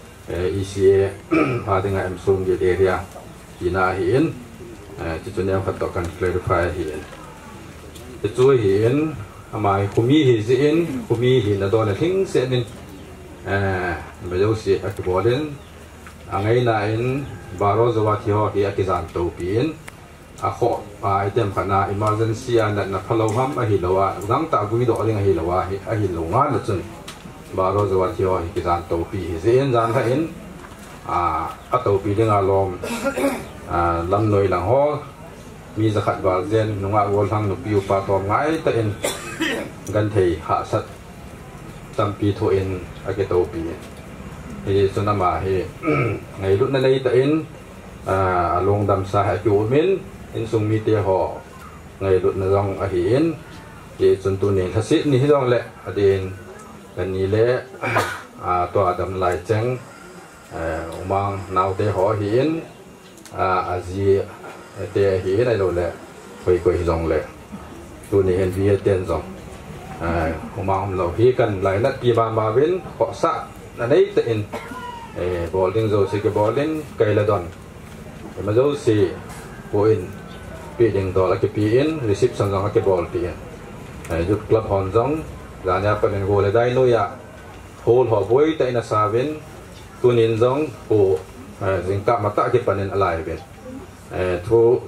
[SPEAKER 4] ECA พาถึงส่งเกลเอเรียที่น่าเห็นที่จุดนี้ขัดต่อกัน clarify เห็นที่จูเห็นทำไมคุมีเห็นคุมีเห็นนะตอนนี้ทิ้งเส้นนี้ไม่รู้สิอักบอลน์อันนี้นั่นบาร์โรสวัสดิ์ที่อักจันตูปีนขอไอเทมขนาด emergency อันนั้นพลาวham อหิลวะดังตากุยดอลิงอหิลวะอหิลงานนั่นจนบาร์โรสวัสดิ์อักจันตูปีเสียนจันทร์เห็นอัตตูปีดึงอารมณ์ลำหน่วยหลังหอมีสกัดบาลเจนนุ่งอาวทางนุปิวปาตอมไงแต่เอ็นกันเทหาสัตจำปีโทเอ็นอักตูปีสนามไงรุ่นนั้นเลยแต่เอ็นลงดำสาหจูมินส่งมีเตะหอไงรุ่นนั้นลองเห็นจนตัวนี้ทัศน์นี่ที่ต้องแหละเด่นกันนี้แหละตัวดำลายแจ้งมองนาวเตะหอเห็นอาจีเตะเห็นอะไรแหละคุยลงแหละตัวนี้เห็นวีเตียนสอง humang lo hi kan lai na ti ba ma win ko sa na nei te in bowling zo si ke bowling kai la don ma zo si po in pi ding do la ke pi in receive sang jong ke ball pi in ju club hon jong la nya pa nen go le dai no ya hol ho boy ta ina sa win tunin jong po jing ka mata ke panen alai win thu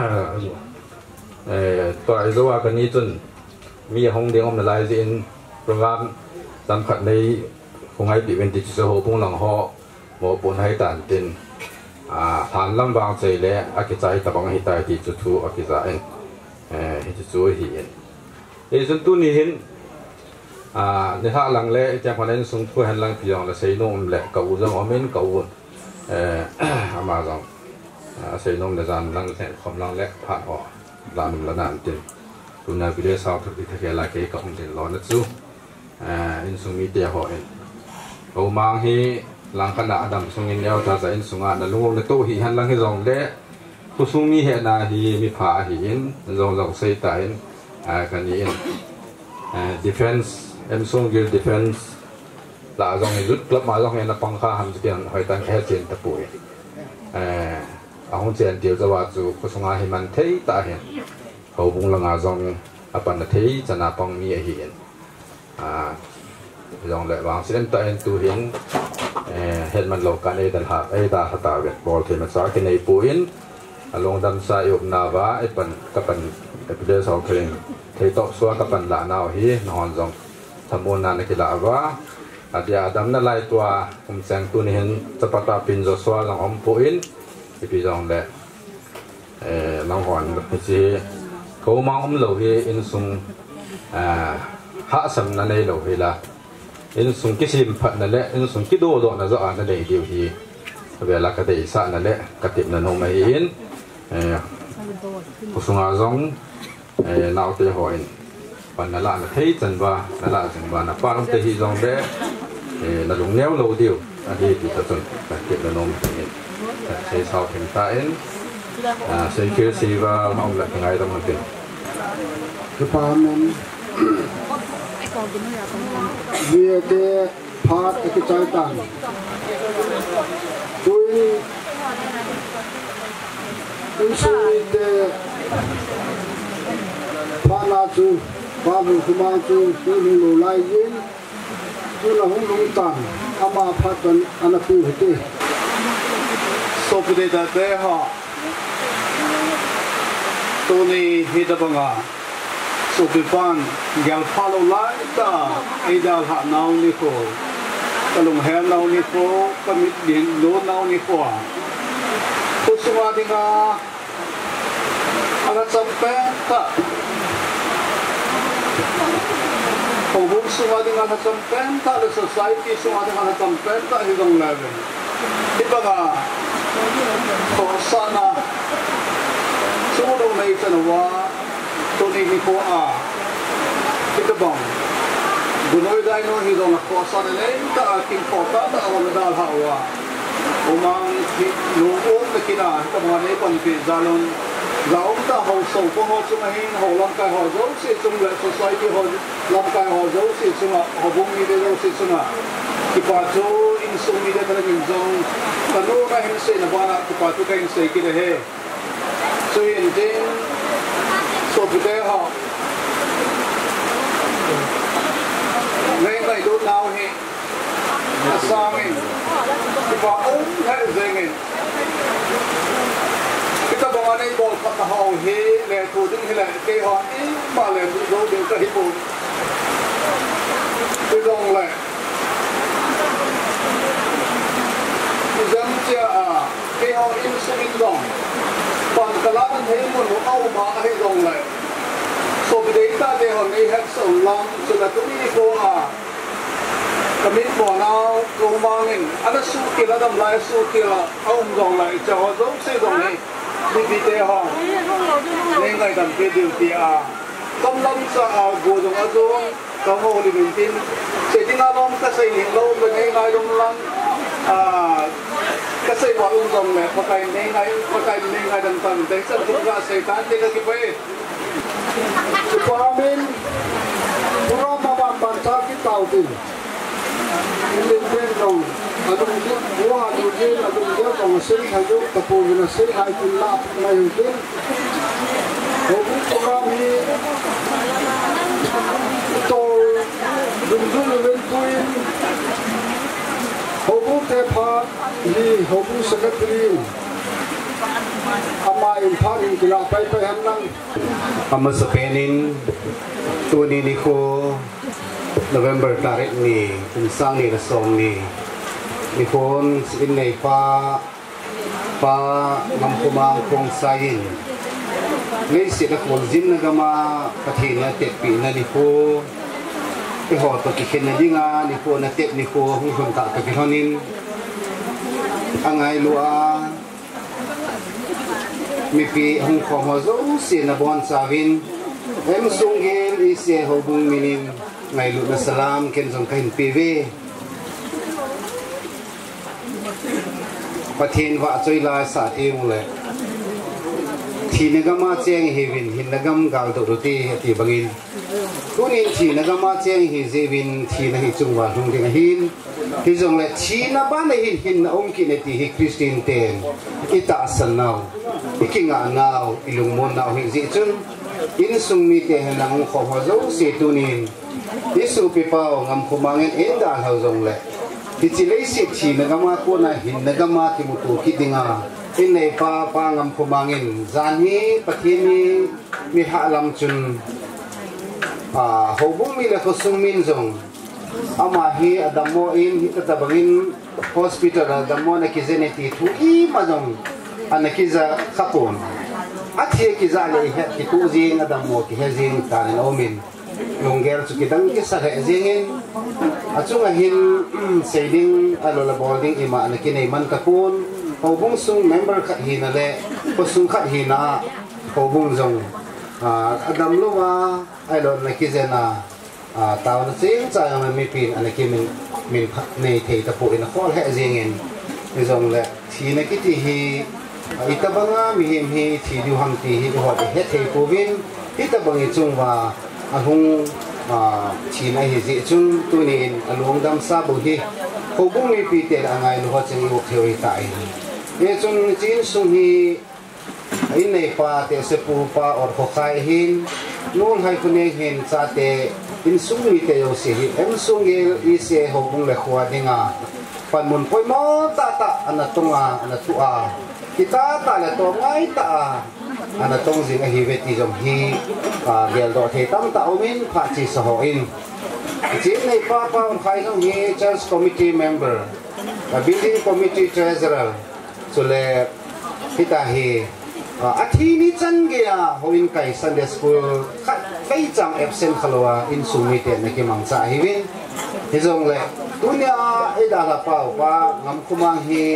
[SPEAKER 4] to ai zo wa kan ni chun mi hong ding om la lai in program tan khat nei khong ai bi wen ti so ho pung lang ho mo pun hai tan tin than lam wang chei le a ki chai ta bang hi tai ti chu thu a ki za en hi chu hi en e sun tu ni hin ne ha lang le cha khanen sung thu han lang piang la sei nom le ka u jong omen ka u ama jong sei nom le jan lang the khom lang le pha ho lan la nan tin tu na bi le sa thu ti the la ke ka hong tin lo na chu in sung mi te ho en o mang hi lang khana adam sung in leo ta za in sunga na lungom le to hi han lang hi jong le ku sung mi he na hi mi pha hi in jong jong sei ta in kan ni in defense em sung gil defense la jong hi rut club ma jong en na pang kha ham jian hoi tan khe chen ta pu a hong chen tiu za wa chu ku sunga hi man thei ta he ho bung la nga jong apan na thei chana pang mi hi in dòng lại vàng xin ta en tu hiến hết mình lâu cái này đàn hạ ấy ta hạ ta việc ball thì mình xóa cái này puin long đâm sai yộp na vá ấy phần các phần cái bây giờ kêu thấy tóc xóa các phần lạ nào hi nón dòng tham môn này cái lạ vá dia đâm nó lại tua cùng sang tu hiến tập ta pin rồi xóa lòng om puin thì bây giờ lại lòng hoàn cái gì câu mang om lâu hi in sung hạ sầm na này lâu hi là in sung cái sim phật là lẽ in sung cái đồ đó là rõ là để điều gì về là cái để sạn là lẽ cái tiệm là nông mày in cuộc sống ở giống nào thì hỏi còn là thấy chân và là chân và là ba ông tây hi giống đấy là đúng néo lâu điều anh đi thì thật sự cái tiệm là nông mày sẽ sau hiện tại sẽ kia si và ông lại ngày trong một tiền
[SPEAKER 3] cái phần vì thế phát cái trái tàn tôi suy thế phát là chú phát một số mang chú tôi lù lại yên tôi là không lung tàn ama phát tuần anh tu hết đi
[SPEAKER 2] số phụ đề thế họ tôi này hết đã bằng à số bị ban gal follow lại ta ai dal hạ nào ni cô ta lùng hẹn nào ni cô ta mít điện lố nào ni cô cô suy đi nga anh chăm bé ta cô bố suy đi nga chăm bé ta là society suy đi nga chăm bé ta hi dong lại vậy đi bằng à cô sana số đâu này chân hoa tôi đi cô kita bang gunoi dai no hi dong ko sa ne ta king ko ta ta on dal hawa umang lu o ta kina ta ma ne pan ke zalon gaum ta ho so ko ho chung hin ho lam kai ho zo se chung le society ho lam kai ho zo se chung ho bung mi de zo se chung ki pa zo in so mi de ta in zong ta no na hin se na ba na ki pa tu kai se ki de he so in din so bi de ha ngày đốt nào hi sang in và ống hay dừng in kita bawa này bol phát hậu hi lệ thủ đứng hi lệ cây họ ít mà lệ thủ dấu đều cái hi bồn cái dòng lệ dân chia cây họ in số in dòng còn cái lá mình thấy một âu mà hay dòng lệ so vì đấy ta để họ này hết sầu lắm cho là cũng đi cô kami bỏ nào cầu mang in anh su kia là đâm lại su kia là ông dòng lại cho họ giống xây dòng này đi đi để họ nên ngày đầm kia điều kia tâm lâm sa gồ dòng ở dòng cầu hồ thì mình tin sẽ đi nào long cái xây hiện lâu rồi ngay ngày dòng lắm cái xây bỏ ông dòng này có cái nên ngày đầm tầm đấy sẽ chúng ta xây tán thế cái về
[SPEAKER 3] Amin. nào thì lên trên đồng ở trong cái hoa đầu tiên là trong cái đồng sinh thay đổi tập bộ là sinh thay đổi lạp này chứ hầu cũng có làm gì tôi đừng có lên tôi hầu cũng thế phá đi hầu cũng sẽ cái gì ama in phá in cái là phải hành năng
[SPEAKER 4] ama Spainin tu ni ko November tarik ni kumsang ni rasom ni phone in nei pa ngam kumang kong sayin nei si na kon jin na gama kathina te pi na ni ko e ho to ki khen na dinga ni ko na te ni ko hung hung ta ki honin angai lua mi pi hung kho ho zo si na bon savin em sungel ise ho bung minin ngày lụt salam ken jong kain pv pathin wa choi la sa ti mu le thi nagama cheng hevin hin nagam gal to ti ti bangin kunin thi nagama cheng hi zevin thi na hi chungwa hung ding hin hi jong le thi na ba na hin om ki ne ti hi christian ten ita san now ikinga now ilung mon now hi ji chun in sung mi te hanang kho ho zo se tunin Yesu pipao ngam kumangin enda hau zong le. Ichilei si chi nagama ko na hin nagama ki mutu kidinga. Inay pa ngam kumangin zani patini mi halam chun. Hobung mi le kusung min zong. Ama hi adamo in hitatabangin hospital adamo na kizeneti tu i mazong anakiza kapon. At hi kiza le hi kituzing adamo ki hezing tanin omin. Longger su kitang kisa hezingin achunga hin saving alola boarding ima anakinay man kapon hobung sung member khat hinale posung khat hina hobung zong adam luwa alon nakizena taw na sing cha mi pin anakin min phat nei thei ta po ina khol hezingin zong le thina kiti hi itabanga mi him hi thi du hang ti hi ho he thei po win itabangi chungwa ahung china hi ji chung tunin alung dam sa bu hi hobung mi pi te angai lo chang yu thei tai e chung chin sung hi ai nei pa te se pu pa or ho khai hin nol hai kune hin cha te in sung mi te yo se hi em sung ge i se hobung le khwa dinga pan mun poi mo ta anatunga anatua kita ta le to ngai ta anatong jing a hi veti jom hi gel do the tam ta omin pha chi so ho in chin nei pa on khai jong hi church committee member building committee treasurer so le kita hi athi ni chan ge a hoin kai Sunday school khat kai chang absent khalwa in sumi te na ki mang cha hi win hi jong le dunya e da la pa ngam kumang hi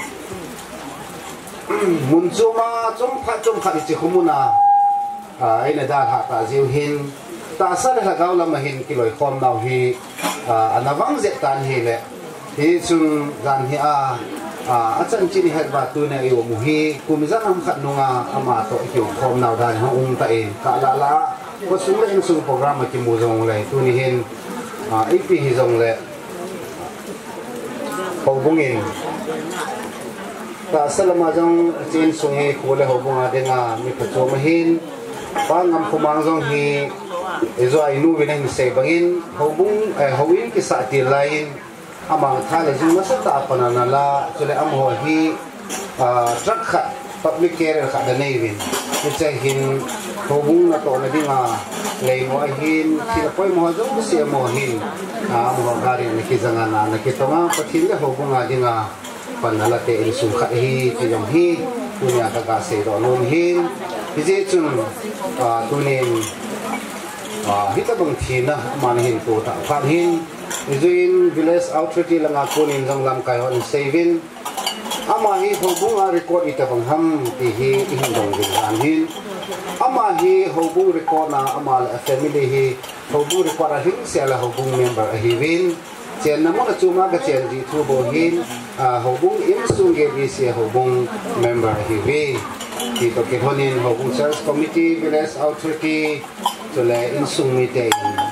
[SPEAKER 4] munchuma chom pha chi khumuna aina da ha ta jiu hin ta sa la gaw la ma hin kiloi khom naw hi anawang je tan hi le hi chung gan hi achan chi ni het ba tu na yo mu hi kum za am khat nunga ama to ki khom naw dan ha ta e ka la ko sung le sung program ki mu jong le tu ni hin ip hi jong le ko bungin ta salama jong chin sungi khole hobunga denga mi phacho mahin pangam kumang jong hi ezo ainu wineng se bangin hobung howin ki sa ti lain amang thale jing masa ta panana la chule am ho hi truck kha public care kha da nei win che hin hobung na to na dinga lei mo hin ti poi mo jong se mo hin mo gari ni ki janga na ki tonga pathin le hobunga dinga panala te in sum kha hi ti jom hi punya ka ga se ro lon hin je chun tunin hita bang thina man hin to ta kha hin izuin village outreach langa kunin jong lam kai on saving ama hi hobung a record ita bang ham ti hi in dong din han hin ama hi hobung record na ama family hi hobung record a hin se la hobung member a hi win chen na mo na chuma ka chen ji thu bo hin hobung im sung ge bi se hobung member hi we ti to ke honin hobung church committee village outreach to le in sung mi te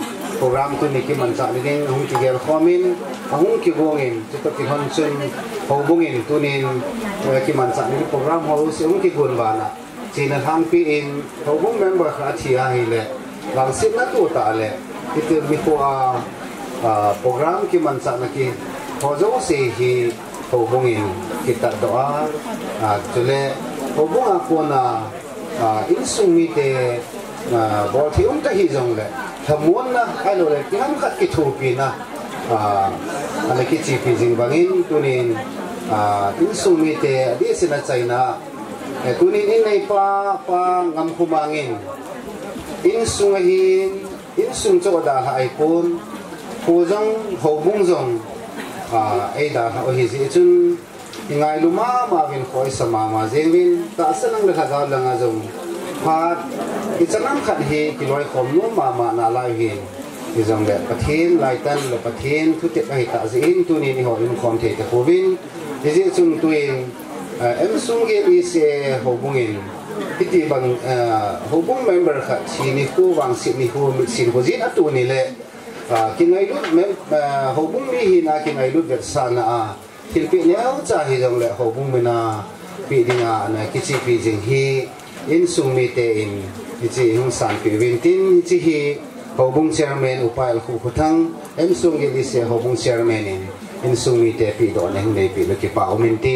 [SPEAKER 7] program tu ni ki man sa ni hung ti gel khomin hung ki bongin tu ki hon chen ho bongin tu ni ki man sa ni program ho se hung ki gun bana china tham pi in ho bong member kha thi a hi le lang sit na tu ta le itu mi ko program ki man sa na ki ho zo se hi ho bongin kita doa chule ho bong a ko na in sung mi te bol thi ta hi jong le thamun na ai lo le ki ham khat ki thu pi na ala ki chi pi jing bangin tunin in sung mi te di sina chaina tunin in nei pa ngam khumangin in sung hin in sung cho da hai pun hu jong ho bung jong ai da ho hi ji chun ngai luma ma vin khoi sama ma jengin ta sanang le kha la nga jong phat ki chanam khat hi ki loi khom nu ma na lai hin ki jong le pathin lai tan le pathin thu te ai ta zin tu ni ho in khom the te hovin ji chung tuin em sung ge bi se ho bungin ti bang ho bung member kha chi ni ku wang si ni hu mi sin ho jin atu ni le ki ngai lut mem ho bung mi hi na ki ngai lut ver sa na thil pi neu cha hi jong le ho bung mina pi dinga na ki chi pi jing hi in sung mi te in chi hung san pi win tin chi hi ho bung chairman upail khu khutang em sung ge li se ho bung chairman in sung mi te pi do neng nei pi lo ki pa min ti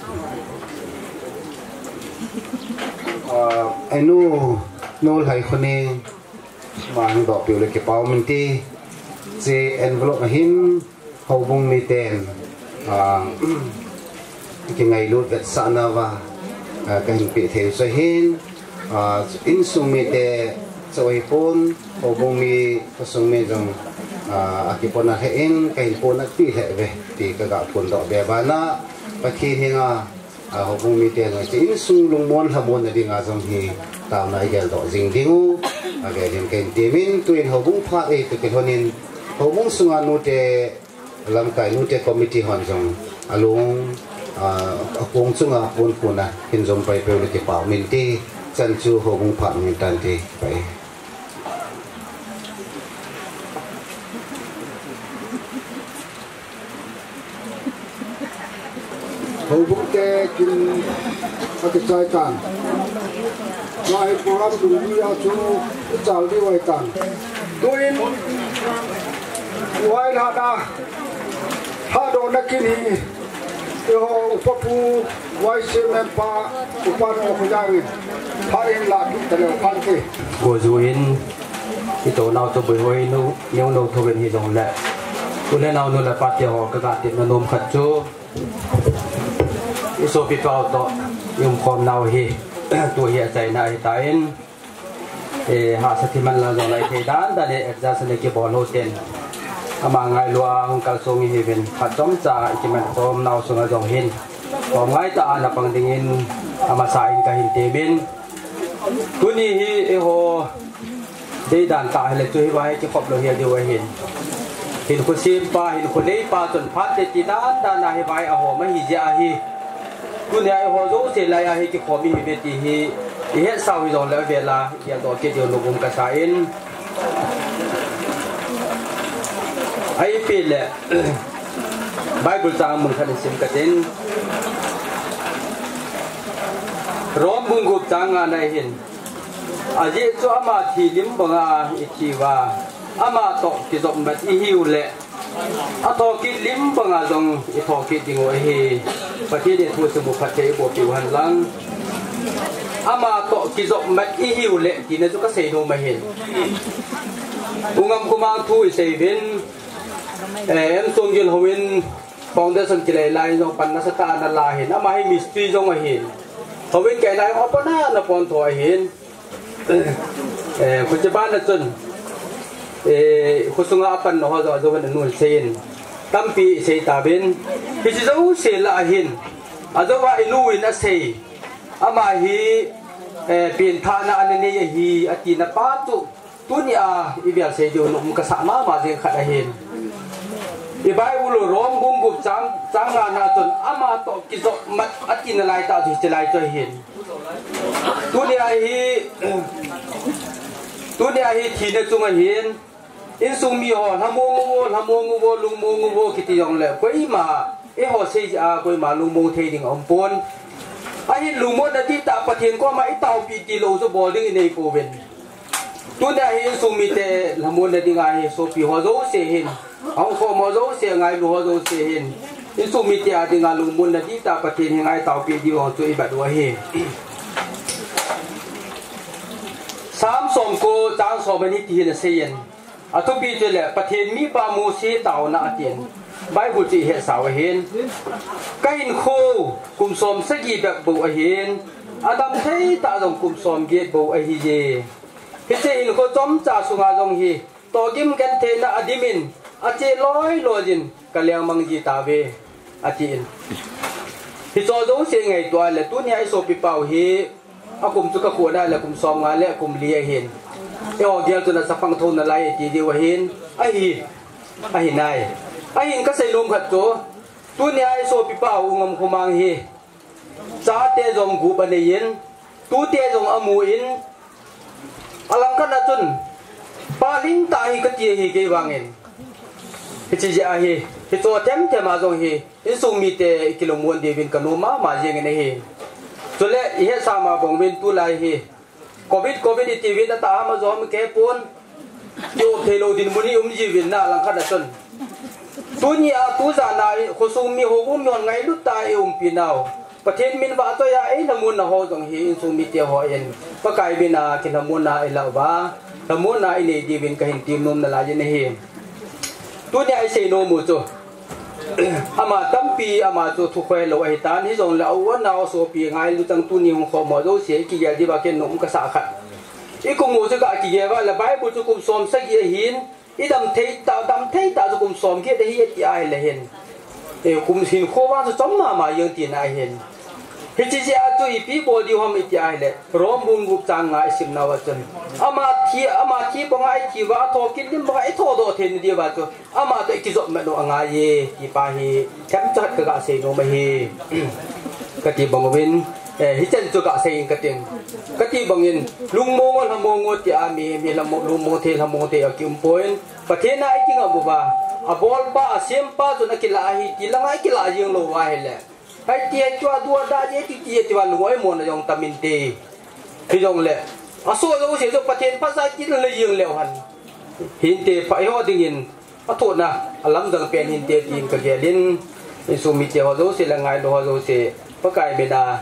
[SPEAKER 7] enu nol hai khone mang do pi lo ki pa min ti che envelope hin ho bung mi ten cái ngày luôn vật sa na và cái hình bị thế rồi hin in sung mi te rồi pon hồ bông mi có sung mi trong cái pon là in cái hình pon là bị hệ về thì cái gạo pon đỏ bé ba na và khi thì hồ bông mi te rồi in sung lung môn là môn là đi ngã trong thì tạo lại cái đỏ dinh điêu cái điểm cái timin tụi hồ bông phát ấy tụi cái thôn in hồ bông sung anh nuôi te làm cái nuôi te committee hoàn trong alung kung chunga pun puna hin zom pai pe le ke pau min ti chan chu ho bung pha min tan ti pai
[SPEAKER 3] ho bung te kin ake chai tan ngai program du ya chu chal di wai tan tuin wai la da ha do nakini yo papu wai se men pa upan o khujai harin la ki tele pan ke
[SPEAKER 8] go zuin ki to naw to boi hoi nu nyong no tho ben hi jong la ku le naw nu la pa te ho ka ga ti na nom khat chu iso pi pa to yum khom naw hi tu hi chai na hi ta in ha sa thi man la jong lai the dan da le exza se le ki bol ho ten ama ngai luang kal song hi ben khat chom cha ki man khom naw sung a jong hin khom ngai ta na pang ding in ama sa in ka hin te bin tu ni hi e ho de dan ta le chu hi wai ki khop lo hi de wa hin hin khu sim pa hin khu nei pa chon phat te ti dan da na hi wai a ho ma hi ja hi tu ne ai ho zo se lai a hi ki khom hi be ti hi he sau hi jong le ve la ya do ke de lo gum ka sa in ai pi le Bible chang mun khan sim ka tin rom bung gup chang nga nai hin aje chu ama thi lim banga I thi wa ama to ki zom bat I hiu le a to ki lim banga jong I tho ki ding o hi pati de thu su mu phathe bo pi han lang ama to ki zom bat I hiu le ti na chu ka sei no ma hin ungam kumang thu I sei bin em sung yun hawin foundation kilay lai jong pan na sa ta na la hin ama hi mystery jong a hin hawin kay lai opa na pon to a hin ku che ban na chun ku sunga apan no ho zo ban nun sein tampi sei ta bin hi chi zo se la hin azawa inuin a sei ama hi pin tha na an ne hi ati na pa tu tunia ibial sei jo no ka sa ma jeng khat a hin I Bible rom bung gup chang na chon ama to ki zo mat atin lai ta thi chelai cho hin tunia hi thi na chung a hin in sung mi ho lamong wo lung mong wo kiti yong le koi ma e ho se a koi ma lung mong the ding om pon ai lung mo na ti ta pathian ko ma i tau pi ti lo so bol ding nei ko ven tu na hi sung mi te lamon na ding a he so pi ho zo se hin ang ko mo zo se ngai lu ho zo se hin in sung mi te a ding a lung mon na ti ta pathian ngai tau pi di ho chu i ba do he sam som ko chang so ba ni ti na se yen a to pi je le pathian mi pa mu se tau na atien Bible chỉ hệ sao hiền cái in khô cùng xóm sắc gì bạc bầu ở hiền Adam thấy ta dòng cùng xóm ghét bầu ở hi gì hết chế in khô chóm trả xuống à dòng hi to kim cái thế na adimin chế lối lối din cái liang mang gì ta về chế in thì cho dấu xe ngày tuổi là tuân nhai số bị bảo hi cùng chú các khu đây là cùng xóm ngài lệ cùng lia hiền eo dia tu na sa phang thôn na lai ti di wa hiền ai này ai in ka sei lom khat cho tu ni ai so pi pa ngam khomang hi cha te jom gu ba ne yin tu te jom amu in alang ka na chun pa lin ta hi ka ti hi ke wangin chi ja hi hi cho tem te ma jong hi in sung mi te kilomon de bin kanuma ma jeng ne hi cho le he sa ma bong bin tu lai hi covid ti win ta ma jom ke pon yo thelo din muni ji win na alang ka na chun dunia tu zanai khosum mi ho mi ngai lut tai pinau pathen min ba to ya ai namun na ho jong hi in sumi te ho en pakai bina kin namun na ilawa namun na ini di bin kahin tim nom na la je ne hi dunia ai sei no mu chu ama tampi ama chu thu khoi lo ai tan hi jong la wa na so pi ngai lu tang tu ni ho kho mo do se ki ya di ba ken nom ka sa khat i ku mu chu ka ki ye ba la bible chu kum som sa ye hin idam thấy ta cho cùng xóm kia đấy thì ai là hiền để cùng xin khô bao giờ chấm mà dương tiền ai hiền thì chỉ cho ý pi bồ đi hôm thì ai là rom bung gục trang ngài sim nào chân ama thi bằng ai thi vào thọ kinh điểm bằng ai thọ đồ thiên đi vào cho ama tôi chỉ dọn mẹ đồ ngài gì thì ba hi chấm chặt cái gã xây đồ mày hi cái gì bằng bên hít chân cho cả xây cái gì bằng in lung mông làm mông ngồi thì mi làm một lung mông thì làm mông thì ở kim point và thế này cái ngầm bùa bol ba xem pa cho nó kila hi kila ngai kila riêng lâu vài lệ hay tiền cho đua đa chế thì tiền cho lung ấy muốn là dòng tamin tê thì dòng lệ số lâu sẽ cho phát hiện phát ra chỉ là riêng lệ hẳn hiện tê phải ho tình hình thôi na làm rằng pen hiện tê tiền cái gì đến số mi tê ho lâu sẽ là ngày ho lâu sẽ có cái bên đà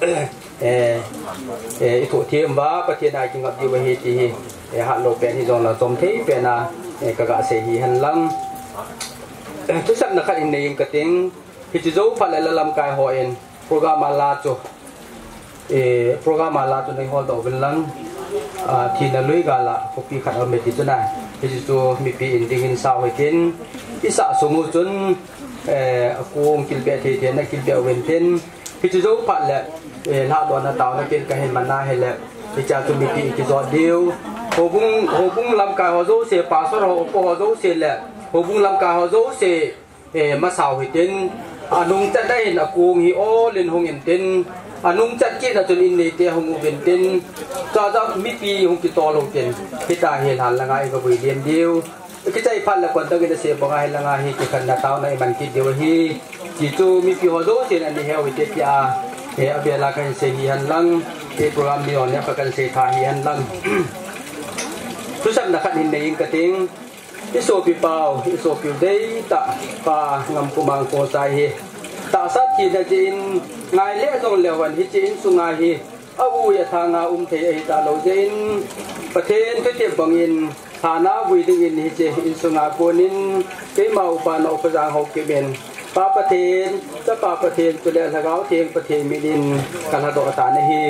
[SPEAKER 8] thủ thiêm và phát hiện này chỉ ngập đi về thì hạ lộ pen thì dòng là tôm thế pen à cái gã sẽ hi hành lắmทุกสัปดาห์ขันในยิงกระติ้งพิจิโจ้พันละลำกายหอยน์โปรแกรมมาลาจูโปรแกรมมาลาจูในฮอลต์เป็นลังที่นั่นลุยกาละพวกพี่ขันเอาเมติจุน่ะพิจิโจ้มีปีอินดิ้งสาวให้กินอิสระสมุจุนกูงกินเบียร์เทียนนักกินเบียร์เวนเทนพิจิโจ้พันละลาดอนตาวนักเป็นการเห็นมันน่าเห็นแหละพิจารณามีปีอินจอดเดียวโฮบุ้งลำกายฮอโจ้เสียป่าสระโฮโฮโจ้เสียแหละhồ bung làm cả hồ dấu sẽ mà sao hết tên nung chặt đây là cuồng hi ô lên hông hiện tên nung chặt kia là cho nên này thì hông hiện tên cho mít pi hông cái to lông tên cái ta hiện hẳn là ngay cái buổi đêm điêu cái trái phát là còn tới cái sẽ bằng ngay là ngay cái phần là tao này bằng cái điều hi chỉ cho mít pi hồ dấu sẽ là đi theo cái tiết thì ở bên là cái sẽ hi hẳn lăng cái program đi on này phải sẽ thay hi hẳn lăngทุกสัปดาห์ขันหินในยิงกระติ้งisopi pau isopi dei ta pa ngam kumang ko sai hi ta sat ki da jin ngai le jong lewan hi chin sungai hi awu ya thanga the ai ta lo jin pathen te te bangin thana wi ding in hi che in sunga konin ke mau pa no pa jang ho ke ben pa pathen ta pa pathen tu le thagau theng pathen mi din kan ha do ta ne hi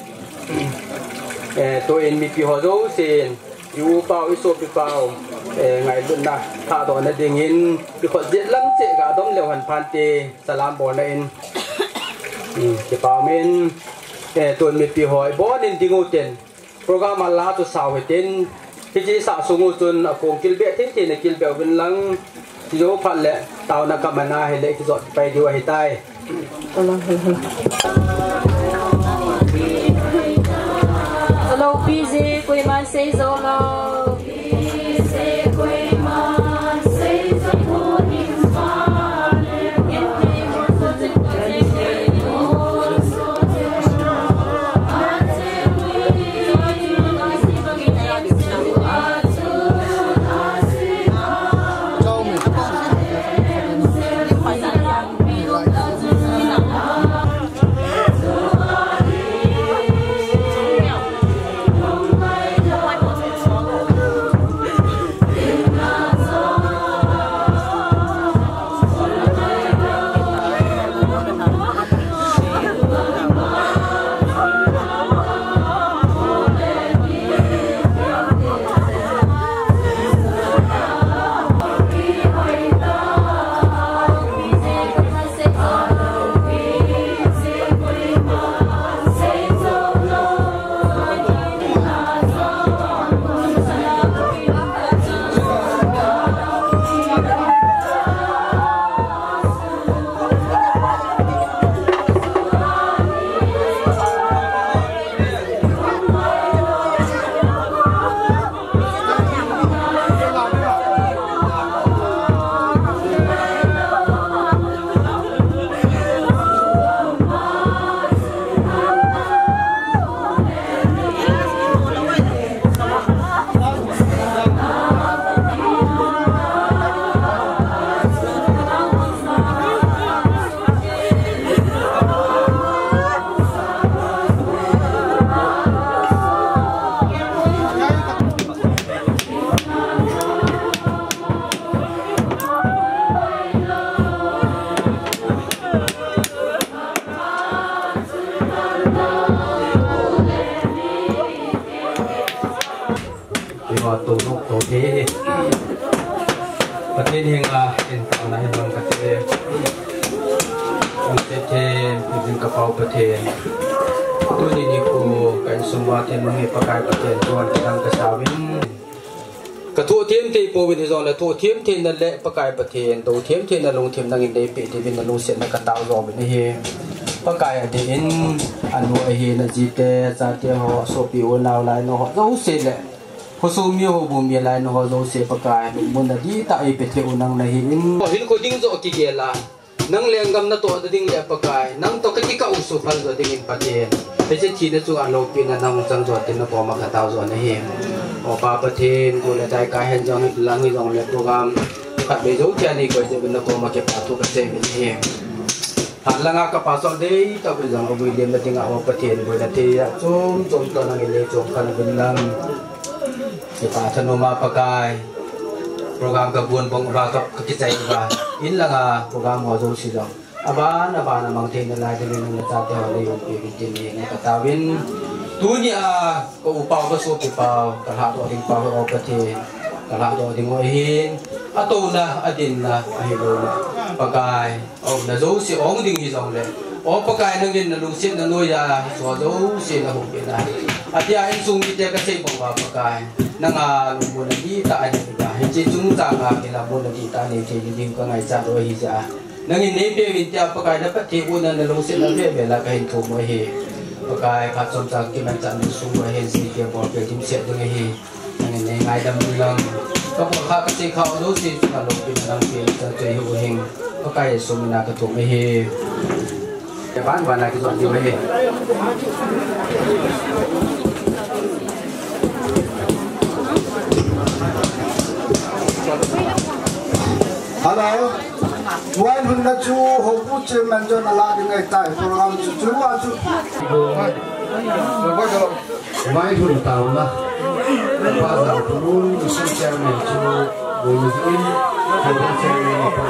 [SPEAKER 8] to in mi pi ho zo sen yu pau isopi pau ngày luôn na thà đó là điện in bị khó giết lắm chị cả đống liều hành phan tê salam bỏ lên cái bảo mình tuần mình bị hỏi bỏ nên đi ngô tiền program mà lá cho sao hết tiền thì chỉ sao số ngô tuần ở cùng kinh bệ thế thì là kinh bệ bên lăng thì dấu phật lệ tao na cầm na hay lệ thì dọn bay đi ngoài tai hello busy quay man say hello busy quay ประเทศเฮงอ่ะเป็นตอนไหนบางประเทศเป็นกระเป๋าประเทศตัวนี้นี่กูการสมบัติที่มันมีประกายประเทศตัวที่ทางกระชาวินกระทั่วเทียมที่ปูวินิจารณ์ทั่วเทียมที่นั่นแหละประกายประเทศตัวเทียมที่นั่นลงเทียมนั่งอินเดียปีที่เป็นนั่นลงเสียนกระตาวรอเป็นเฮประกายอดีตอันวัวเฮนจีเตจัตเตหอโซปิโอนาวไลน์นหอเราเสียแหละพอสูมีหัวบุมีไลน์นหอเราเสียประกายมุนดีตาอีเป็ดเทอุนังในหินหินคนดิ้งโจกิเกล่านังเลี้ยงกำนัดตัวดิ้งเลี้ยประกายนังตัวกิกาอุสุพันตัวดิ้งประเทศแต่เช่นที่นั่นจู่อันโลปีนั้นนังจังจวดที่นับพอมากระตาวจวนในหินออกประเทศกูเลยใจกายเห็นจังหลังนี่จังเลยตัวกำขัดไปโจเจนี่ก็จะเป็นนับพอมาเก็บตัวกระเซ็งเป็นหินหันหลังกับภาษาเดียกับเรื่องของวิเดียมนั่นเองเอาประเทศกูเลยที่จงตอนนั้นเลยจงกันเป็นลำที่ป่าธนุมาประกายโปรแกรมกระบวนบงบากับกิจใจบาอินลังโปรแกรมหัวโจสิจังอบานบางทีนั่นแหละที่เป็นนักจัดเที่ยวเลยอยู่ที่นี่ในกตาวินตัวนี้ก็อุปาวก็สู้ปีปาวกระหาตัวดิ้งปาวเอาประเทศกระหาตัวดิ้งหัวหินตัวน่ะอดินน่ะไอ้โลประกายเอาน่ะโจสิองดิ้งที่จังเลยประกายนั่งดินนั่งลุงเสียนั่งนุยสัวโจสินั่งหุบกินนะที่ไอ้ซุ่มที่เจ้าก็ใช้บงบาประกายนั่งลุงบุญดีตาอันนี้ก็เห็นจีจุ่มจางกินละบุญดีตาเนี่ยที่ดิ้งก็ไงจัดโดยฮิจ้านั่งอินเนเปียวินที่ประกายนับที่อุนันนั่งลุงเสียนั่งเบี้ยเบลก็เห็นถูกมวยเฮประกายขัดสมจากกินมันจันทร์สุ่มเห็นสีเขียวบอกเป็นจิ้มเสียด้วยเฮนั่งอินเนง่ายดำลังก็พอข้าก็จะเข้าดูสิถ้าลงเป็นนังเปียจะเจอหัวเฮงประกายสมนาก็ถูกมวยเฮบ้านวันไหนก็สอนอยู่ไม่เห็น
[SPEAKER 3] ฮัลโหลวันหุ่นละจูหกผู้เชี่ยวชาญจนอะไรยังไงตายโปรแกรมจูว่าจู
[SPEAKER 7] ไม่หุ่นเต่านะภาษาพูดสิ่งเชื่อมันจูบุญสินคนที่เชื่อมันพอ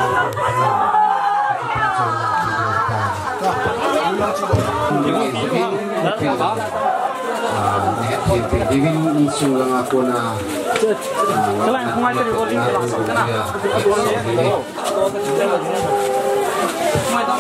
[SPEAKER 7] Divin isu yang aku na. Kalau yang kemarin dari Oli langsung kena.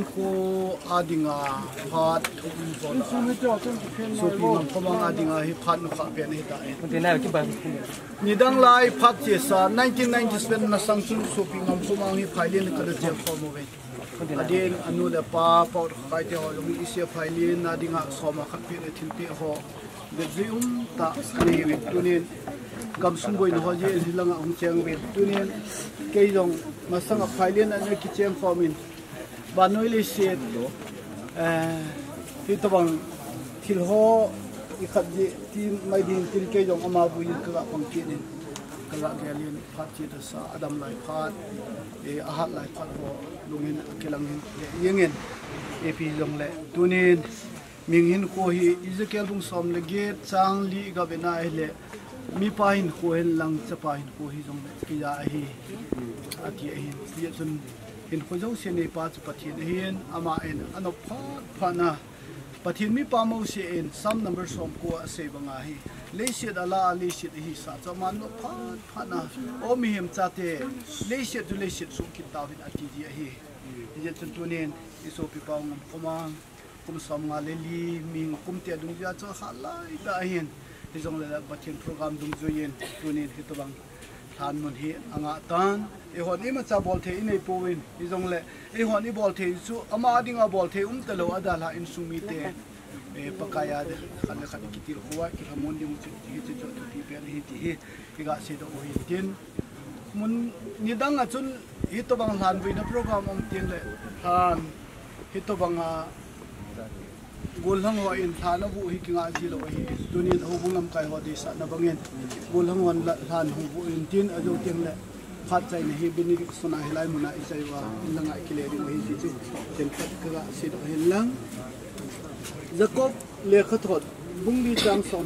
[SPEAKER 3] ko adinga phat thum bola so pinam komang adinga hi phat no kha pe nei ta nidang lai phat che sa 1997 na sangchun so pinam komang hi phailin kada che formo ve adin anu le pa pa kai te ho lumi isia phailin adinga soma khat pe le thin pe ho de zium ta ani ve tunin gam sum boi no ho je hilanga ong chang ve tunin ke jong masang phailin an ki chem formin banoi le set ti tabang thil ho i khat ji ti mai din til ke jong ama bu yin ka pang ki nin ka la gelin phat chi ta sa adam lai phat ahat lai phat ho lungin kelang yengin ep jong le tunin ming hin ko hi izekel bung som le get chang li ga bena le mi pa hin ko hen lang cha pa hin ko hi jong le ki ya hi ati hin ti chun in ko jong se nei pa chu pathin hin ama en anop phat phana pathin mi pa mo se en sam number som ko ase banga hi le se ala le se hi sa chaman no phat phana o mi hem cha te le se tu le se su ki ta win ati ji hi je chun tunen iso pi pa ngam komang kum som nga le li ming kum te dung ja cha halai da hin ti jong le pathin program dung jo yen tunen hi to bang than mon hi anga tan e hon ni ma cha bol the inei powin i jong le e hon ni bol the chu ama dinga bol the ta lo adala in sumi te e pakaya de khan khan ki tir huwa ki hamon ni mu chu ti chu ti pe hi ti hi ga se do hi tin mun ni dang a chun hi to bang han bi na program om tin le han hi to bang a gol hang ho in thana bu hi kinga ji lo hi tunin ho bungam kai ho di sa na bangen gol hang wan han hu bu in tin a jo tin le phat chai na hi bini sona hilai muna i chai wa langa kile ri hi chi chu ten khat ka si do hin lang jacob le khathot bungli chang som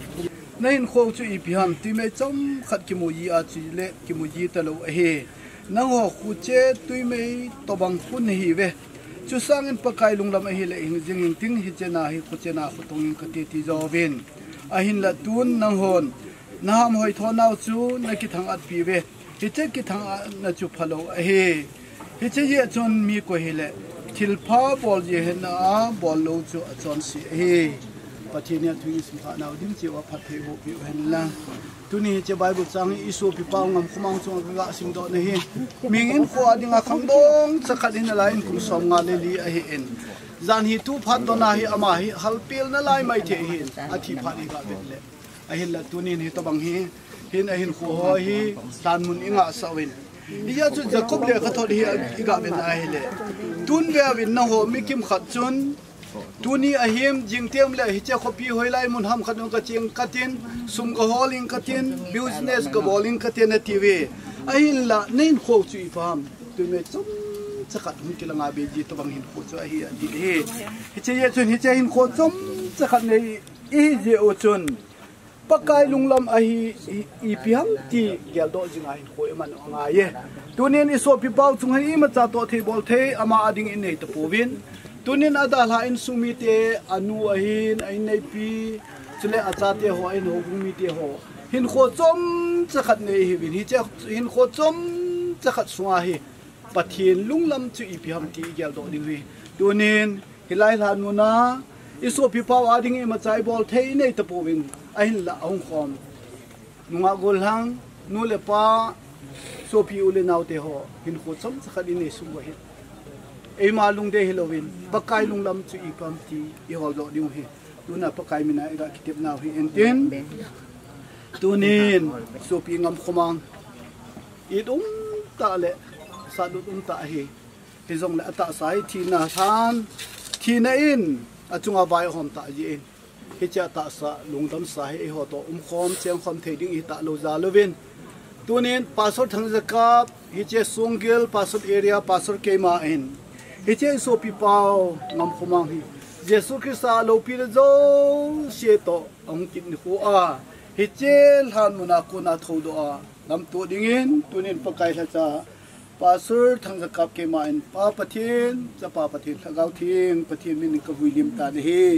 [SPEAKER 3] nain kho chu i biham ti me chom khat ki mu yi a chi le ki mu yi ta lo he nang ho khu che tui me to bang kun hi ve chu sang in pakai lunglam a hi le ing jing ting hi chena hi khu chena khu tong ka ti ti jovin a hin la tun nang hon nam hoi thonau chu na ki thang at pi ve hi che ki thang na chu phalo a he hi che ye chon mi ko hi le thil pha bol je hen na bol lo chu a chon si he pathinia thui sim kha naw dim che wa phat the ho pi hen la tuni che bible chang isu pi pa ngam khumang chu ga sing do ne hi mingin kho adinga khangdong chakhat in la in kum som nga le li a hi en zan hi tu phat do na hi ama hi halpil na lai mai the hi athi phani ga bet le a hin la tunin hi to bang hi hin a hin kho ho hi tan mun inga sawin iya chu jacob le kha thod hi ga ben a hi le tun ve win na ho mi kim khat chun tuni ahim jingtem le hi che khopi hoilai mun ham khanung ka ching katin sum ko holing katin business ko bowling katin na tv ahin la nein kho chu i fam tu me chum chakat hun kilanga be ji to bang hin kho chu a hi di he hi che ye chun hi che hin kho chum chakat nei i je o chun pakai lunglam a hi i piam ti gel do jinga hin kho man nga ye tunin i so pi pau chung hi ma cha to the bol the ama ading in nei to povin tunin adal ha in sumi te anu ahin ai nei pi chule acha te ho ai no bumi te ho hin kho chom chakhat nei hi bin hi che hin kho chom chakhat suwa hi pathin lunglam chu i pi ham ti gel do ding wi tunin hilai la nu na iso pi pa ading e ma chai bol thei nei ta powin ahin la ong khom nunga gol hang nu le pa so pi ule naw te ho hin kho chom chakhat in nei sum wa hi ei ma lung de halloween pakai lung lam chu i pam ti i hol do diu hi tuna pakai mina ira kitip naw hi enten tunin so pi ngam khomang i dum ta le sa du dum ta hi ti jong le ata sai thi na than thi na in achunga vai hom ta ji in hi cha ta sa lungdam sa hi ho to khom cheng khom the ding i ta lo za lovin tunin pasor thang zakap hi che sungil pasor area pasor kema in hi che so pi pau ngam khomang hi jesu krista lo pi zo she to ong kin hu a hi che han muna ko na tho do a ngam to dingin tunin pakai la cha pasur thang zakap ke ma in pa pathin cha pa pathin thagau thing pathin min ka huilim ta de hi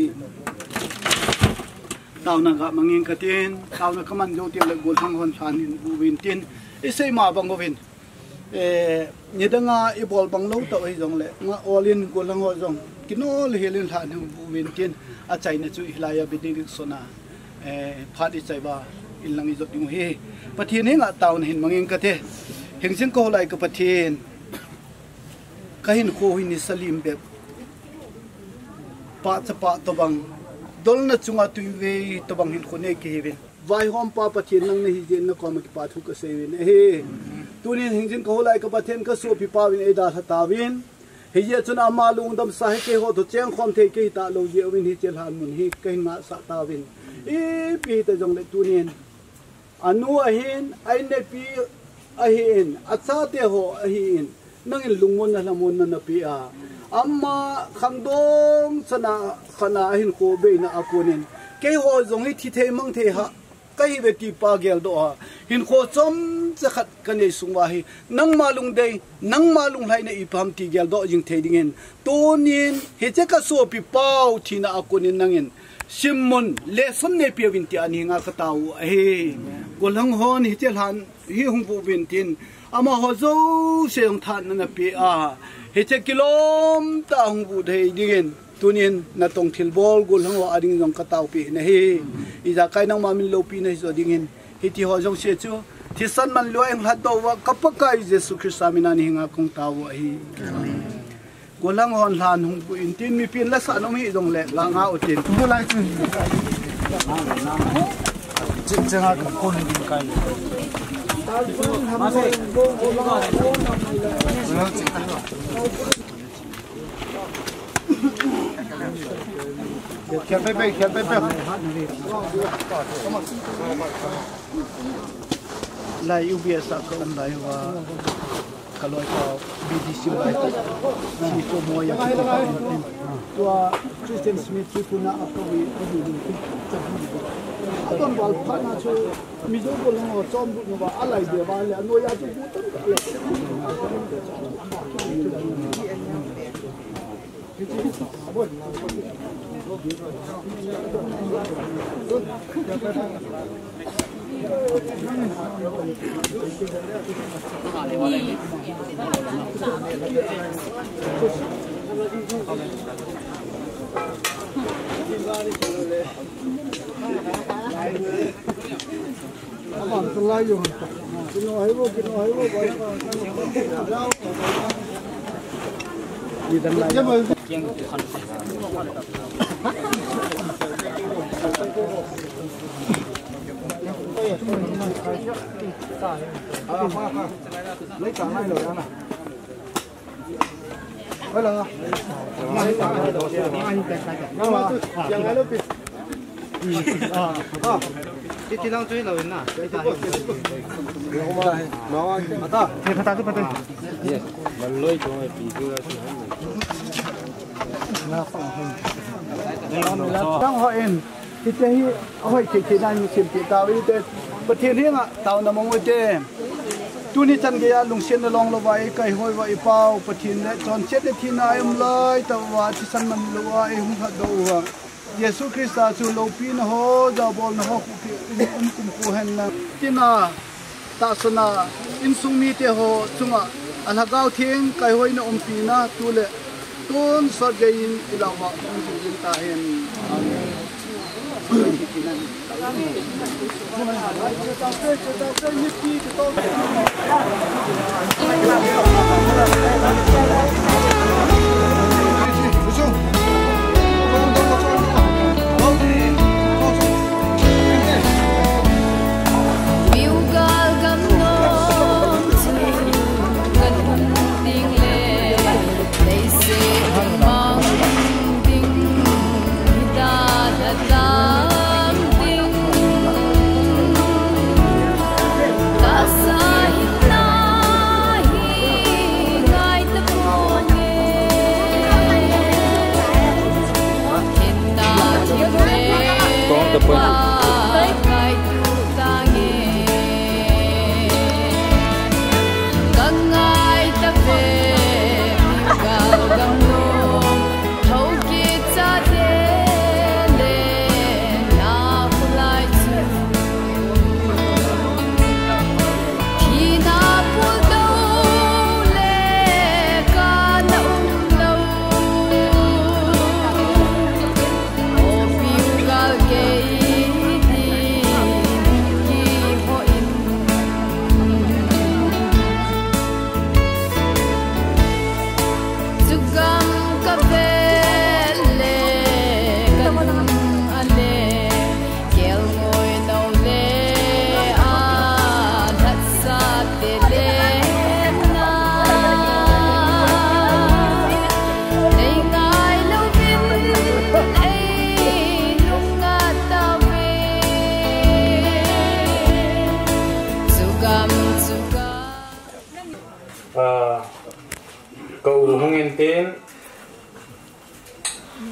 [SPEAKER 3] taw na ga mangin ka tin taw na kaman jo ti le gol thang hon than in bu win tin isei ma bang win nhớ đang ibol bang lâu tàu hay giống lệ ngã olin của lăng họ giống cái nó là hiện lên thản hùng vụ viên tiên à chạy này chui lại à bên đi sona phát đi chạy ba in lăng izot yung he phát hiện hết ngã tàu này mang in cái thế hình sinh câu lại cái phát hiện cái hình khô hình salim bẹp pa chapa to bang dol na chunga tuive to bang hin khone ke heven vai hom pa pathin nang ni jen na ko ma pa thu ka seven he tunin hingjin ko lai ka pathen ka so pi pa win eda tha tawin he ye chuna ma lung dam sa he ke ho to cheng khom the ke ta lo ye win hi chel han mun hi ke nga sa tawin e pi ta jong le tunin anu a hin ai ne pi a hin acha te ho a hin nang in lungmon na lamon na pi a amma khandong sana khana hin ko be na akunin ke ho zong hi thi the mang the ha kai be ti pa gel do ha hin ko chom zakhat kanei sungwa hi nang malung dei nang malung lai na ipam ti gel do jing the dingen tonin he che ka so pi pau thina akunin nangin simon le som ne pi win ti ani nga ka tau he golang hon hi tel han hi hung bu win tin ama ho zo se ong than na pi a he che kilom ta hung bu thei dingen tunin na tong thil bol gul hang wa ading jong ka tau pi na hi iza kai nang ma min lo pi na zo dingen hi ti ho jong se chu thi san man lo eng hat do wa kapakai jesu christ amina ni nga kong tau hi golang hon lan hung bu in tin mi pin la sa no mi jong le la nga o tin tu lai chu ching chang ka kon din kai ma se go Khéo bé lại UBS có ông đại và cả loại có BDC lại chỉ có mua ya cái cái tua Christian Smith chỉ cũng đã có bị toàn vào phát na cho mình dùng cái lòng trong bụng và ăn lại để vào lại nuôi ya cho bút tất cả lấy cả hai rồi anh à bây giờ lấy cả hai rồi nhưng mà chẳng cái lúc thì đang chơi rồi nè nó ta thì phải ta cứ phải mình lôi cho bị đưa đang hỏi em thì thế hỏi chị đang xem chị tao đi thế bữa thiên hiếng à tao nằm ngồi thế tu ni chân cái lùng xiên long lo vai cái hoi vai pau bữa thiên đấy chọn chết để thiên ai lai tao và chỉ san mình lo ai hung thật đâu Yesu Christa chu lo pin ho da bol na ho kum ku hen na tina ta sana in sung mi te ho chunga alhagau thing kai hoi na pi na tu le ton sa gein ilawa in ta hen
[SPEAKER 1] Hãy subscribe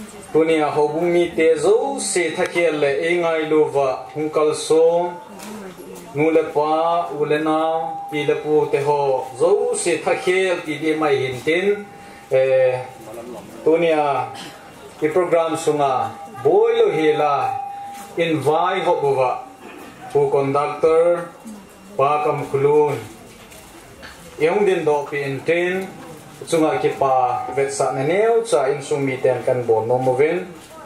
[SPEAKER 9] tunia hobung mi te zo se thakhel le engai lova hungkal so ngule pa ulena pilapu te ho zo se thakhel ti di mai hintin tunia ki program sunga boilo hela invite hobova pu conductor pa kam khulun yung din do pintin sunga ki pa vet sa neneo cha in sung mi ten kan bon no movin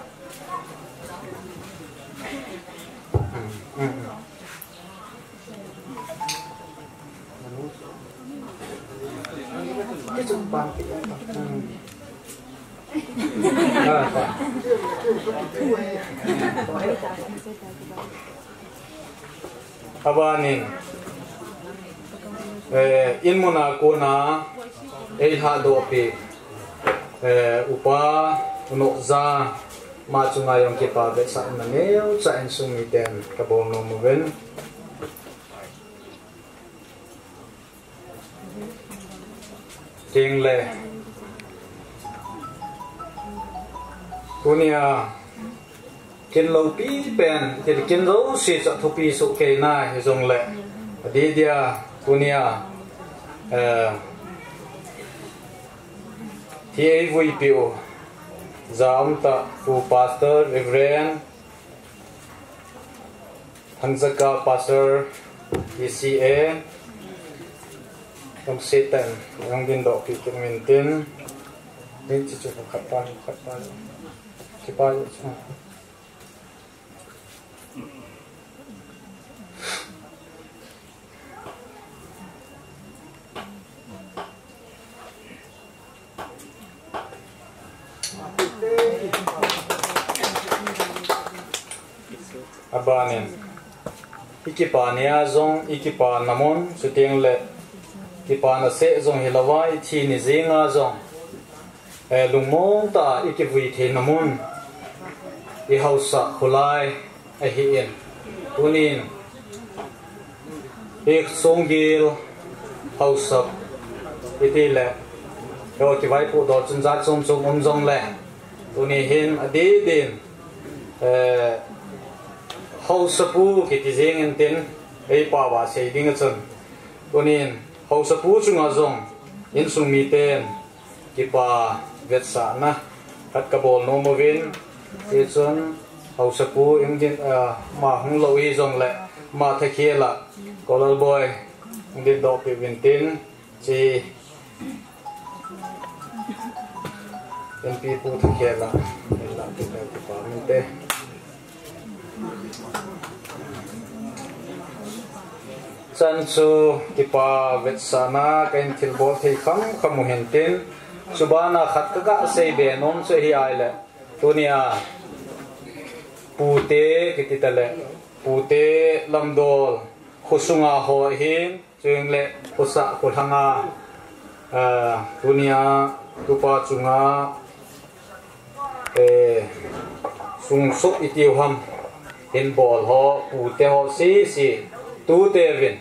[SPEAKER 9] Abanin in mona kona ha do pe upa uno za ma chunga yong ke pa ve sa na neo cha in sung mi ten ka bon no moven ting le kunia kin lo pi pen ke kin ro si cha thu pi su ke na he jong le di dia kunia thi vui piu zam ta fu pastor reverend Hansaka pastor ECA trong setan yang din do pi kin mintin ni chi chu khat pa ki pa abanin ikipa nia zong ikipa namon suteng le kipa na se zong hilawai thi ni zinga zong lungmong ta ikivui the namon I hausa khulai a hi in tunin ek songil hausa itile ro ti vai pu do chun za chom chom zong le tuni hin adi din hausa pu ki ti jeng en tin ei pa wa sei ding chun tunin hausa pu chunga zong in sung mi ten ki pa vet sa na khat ka bol no movin ti chun hausa pu in din ma hung lo hi zong le ma tha khela kolal boy din do pi vin tin chi MP pu tha khela la ti pa min te chan chu kipa vetsana kain thilbol thei kham muhentin subana khat ka sei be nom che hi ai le tunia pute kititale pute lamdol khusunga ho hin chengle kosa kolhanga tunia tupa chunga sung sok itiu ham in bol ho pute ho si tu devin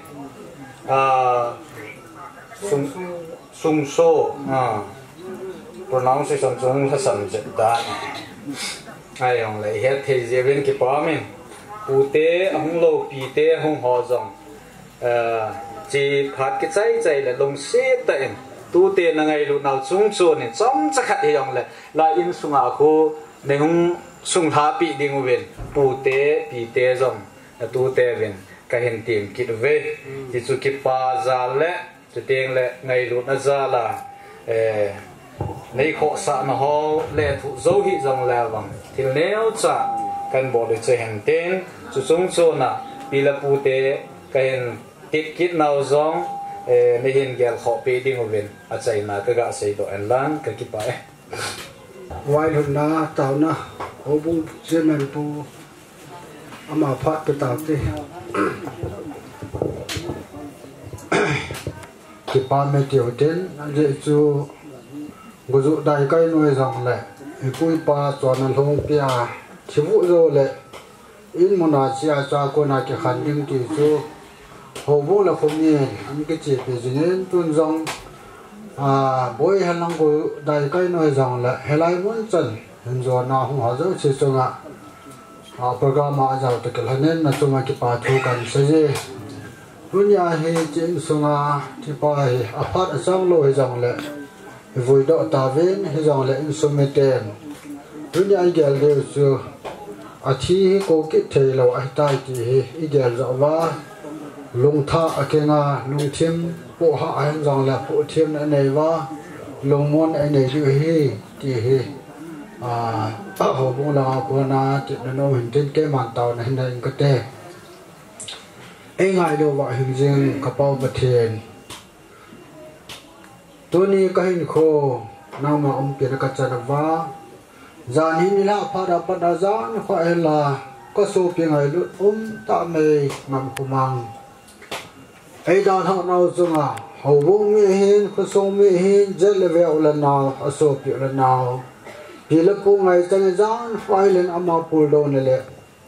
[SPEAKER 9] sung so pronunciation chung la sam je da ai ong lai het thei jevin ki pa min pute hung lo pi te hung ho jong chi phat ki chai le long se ta en tu te na ngai lu nau chung chu ni chom cha khat hi ong le la in sunga khu ne hung sung tha pi ding wen pute pi te jong tu te wen ka hen tim kit ve ti chu ki pa za le chu teng le ngai lu na za la nei kho sa na ho le thu zo hi jong la wang til neo cha kan bo le che hen ten chu chung chu na pila pu te ka hen kit nau zong nei hin gel kho pe ding wen a chai na ka ga sei do en lang ka ki pa
[SPEAKER 3] wai lu na tao na ho bung jemen pu ama phat ka ta te ki pa me tio ten je chu guzu dai kai noi jong le pui pa chon an long pia chivu zo le in mona chia cha ko na ki khan ding ti chu ho bu la khom ni an ke che pe jinen tun jong boy halang ko dai kai noi jong le helai mun chan hình rồi nào không họ dấu chỉ chung à program mà giàu từ cái lần này chung cái bài thu cần sẽ gì dunia hi chính sunga thì bài apart ở trong lối dòng lệ vui độ ta viên hi dòng lệ instrumental dunia gel đều chưa thi cô kết thầy lâu ai tai thì gel rõ va lung tha akenga lung thiêm bộ hạ anh dòng lệ bộ thiêm này va lung môn anh này chịu hi thì hi hồ bung là cô na thì nó hình trên cái màn tàu này này có thể ai ngài đâu vậy hình dung kapal bát thiên tôi ni cái hình khô nào mà ông kia cái chân vá giờ hình là phát ra gian phải là có số tiền ngày lúc ta mày ngầm kumang ai đó thằng nào dùng à hồ bung mi hin có số mi hin rất là vẹo lần nào có số tiền lần nào vì là cô ngày chân gian phải lên amapul đâu này lệ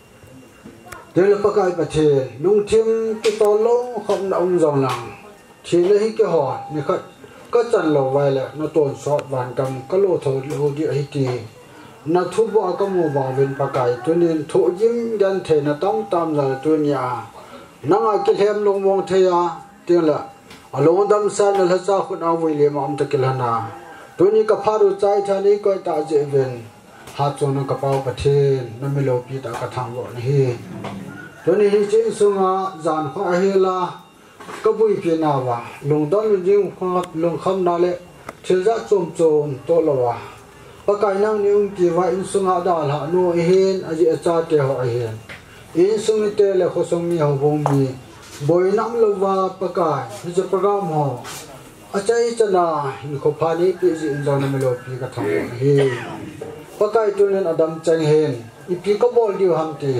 [SPEAKER 3] đây là bác ai bát thiên nung thiêm cái to lông không là ông giàu làng chỉ là cái họ như khách có chân lầu vài lệ nó tồn sọt vàng cầm có lô thầu lô địa hay gì nó thu bỏ các mùa bảo viên bác ai cho nên thổ dính dân thể nó tông tam giờ tôi nhà nó ngay cái thêm lông mong thầy à tiếng là ở lông đâm san là sao con ao vui liềm ông ta kia là na tôi ní cái phá đồ trái thằng ní coi ta dễ viên hạt cho nó cái bao bát thiên nó mới lâu pi ta cái thằng bọn này tôi ní hình chính sung dàn khoa hay là cái bụi phía nào và lùng đó lùng riêng khoa lùng không nào lệ chỉ ra trộm to là và bác cái năng những kỳ vậy in sung đã là nuôi hiền ở dưới cha để họ hiền in sung tê là khó sung mi họ vùng mi bồi nắm lâu và bác cái giờ program họ ở đây cho là khó phá đi bị gì do nó mới lâu pi cái thằng bọn hiền bác cái tôi nên adam chân hiền ipi có bol điều ham tì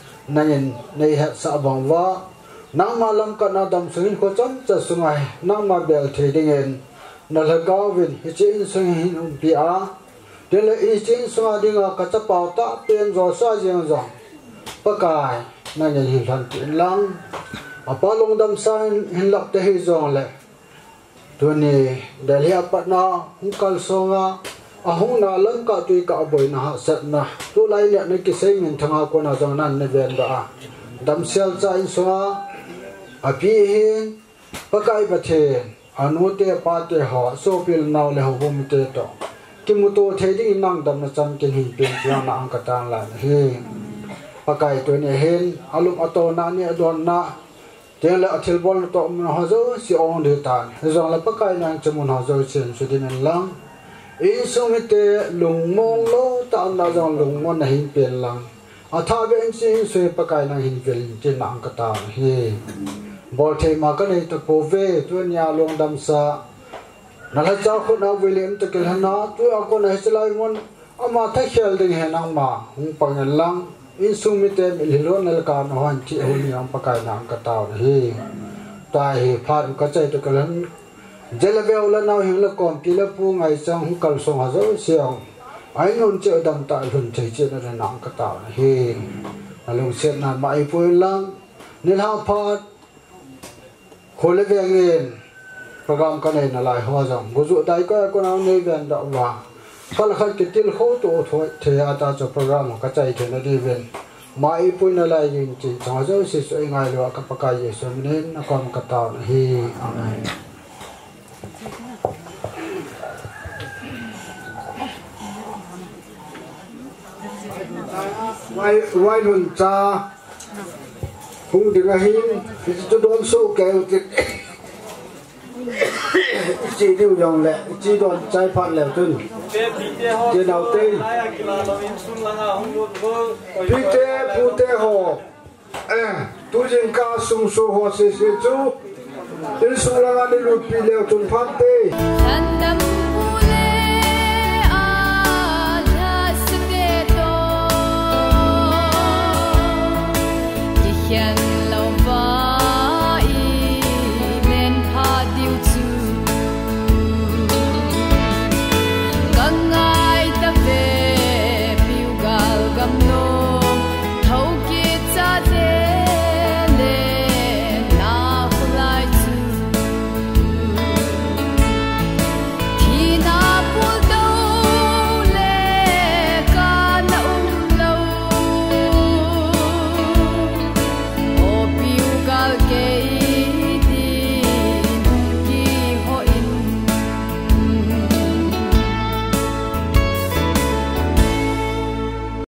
[SPEAKER 3] này hệ xã bằng võ nang ma lam ka na dam sungin ko chom cha sungai nang ma bel the dingen na la gawin hi chin sung hin pi a de le i chin sunga dinga ka cha pau ta pen zo sa jeng zo pa kai na ne hi than tin lang apa long dam san hin lap te hi zo le tu ni de lia pa na hu kal songa a hu na lang ka tu ka boy na ha sat na tu lai le ne ki sei min thanga ko na jong nan ne ven ba dam sel cha in sunga api hin pakai bathe anote pate ha so pil naw le ho bum te to kimuto thedi nang dam na chan kin hin pin yang na ang katang la he pakai to ne hen alum ato na ni adon na te la athil bol to mun ha zo si on de ta zo la pakai nang chamun ha zo chen su din lang in sum te lung mong lo ta na zo lung mon na hin pin lang atha ben sin su pakai nang hin vel tin na ang katang he bol thei ma ka nei to po ve tu nya long dam sa na la cha khu na william to kel hana tu a ko na selai mon ama tha khel ding he nang ma hung pang lang in sum mi te mi lo nal ka no han chi ho ni am pakai nang ka ta hi tai hi phan ka chai to kel han jelabe ola na hi la kom pi la pu ngai chang hung kal song ha zo siang ai non che dam ta hun chei che na nang ka ta hi alung set na mai pu lang nil ha phat khối lên về nghiền program cái này là lại hoa rồng ví dụ đây có nào nơi về đạo hòa phải là cái tiền khâu tổ thôi thì ta cho program cái chạy thì nó đi về mai pun là lại những chuyện trong đó sẽ suy ngay rồi các cái gì sẽ nên nó còn cái tao hi vay luôn cha không được hin thì cho đón số kéo thì chỉ điều dòng lệ chỉ đón trái phạt lệ chân chỉ đầu tiên phi tê phu tê hồ tu dân ca sung su hồ sẽ chú đến sung là đi lụt pi leo chân phát tê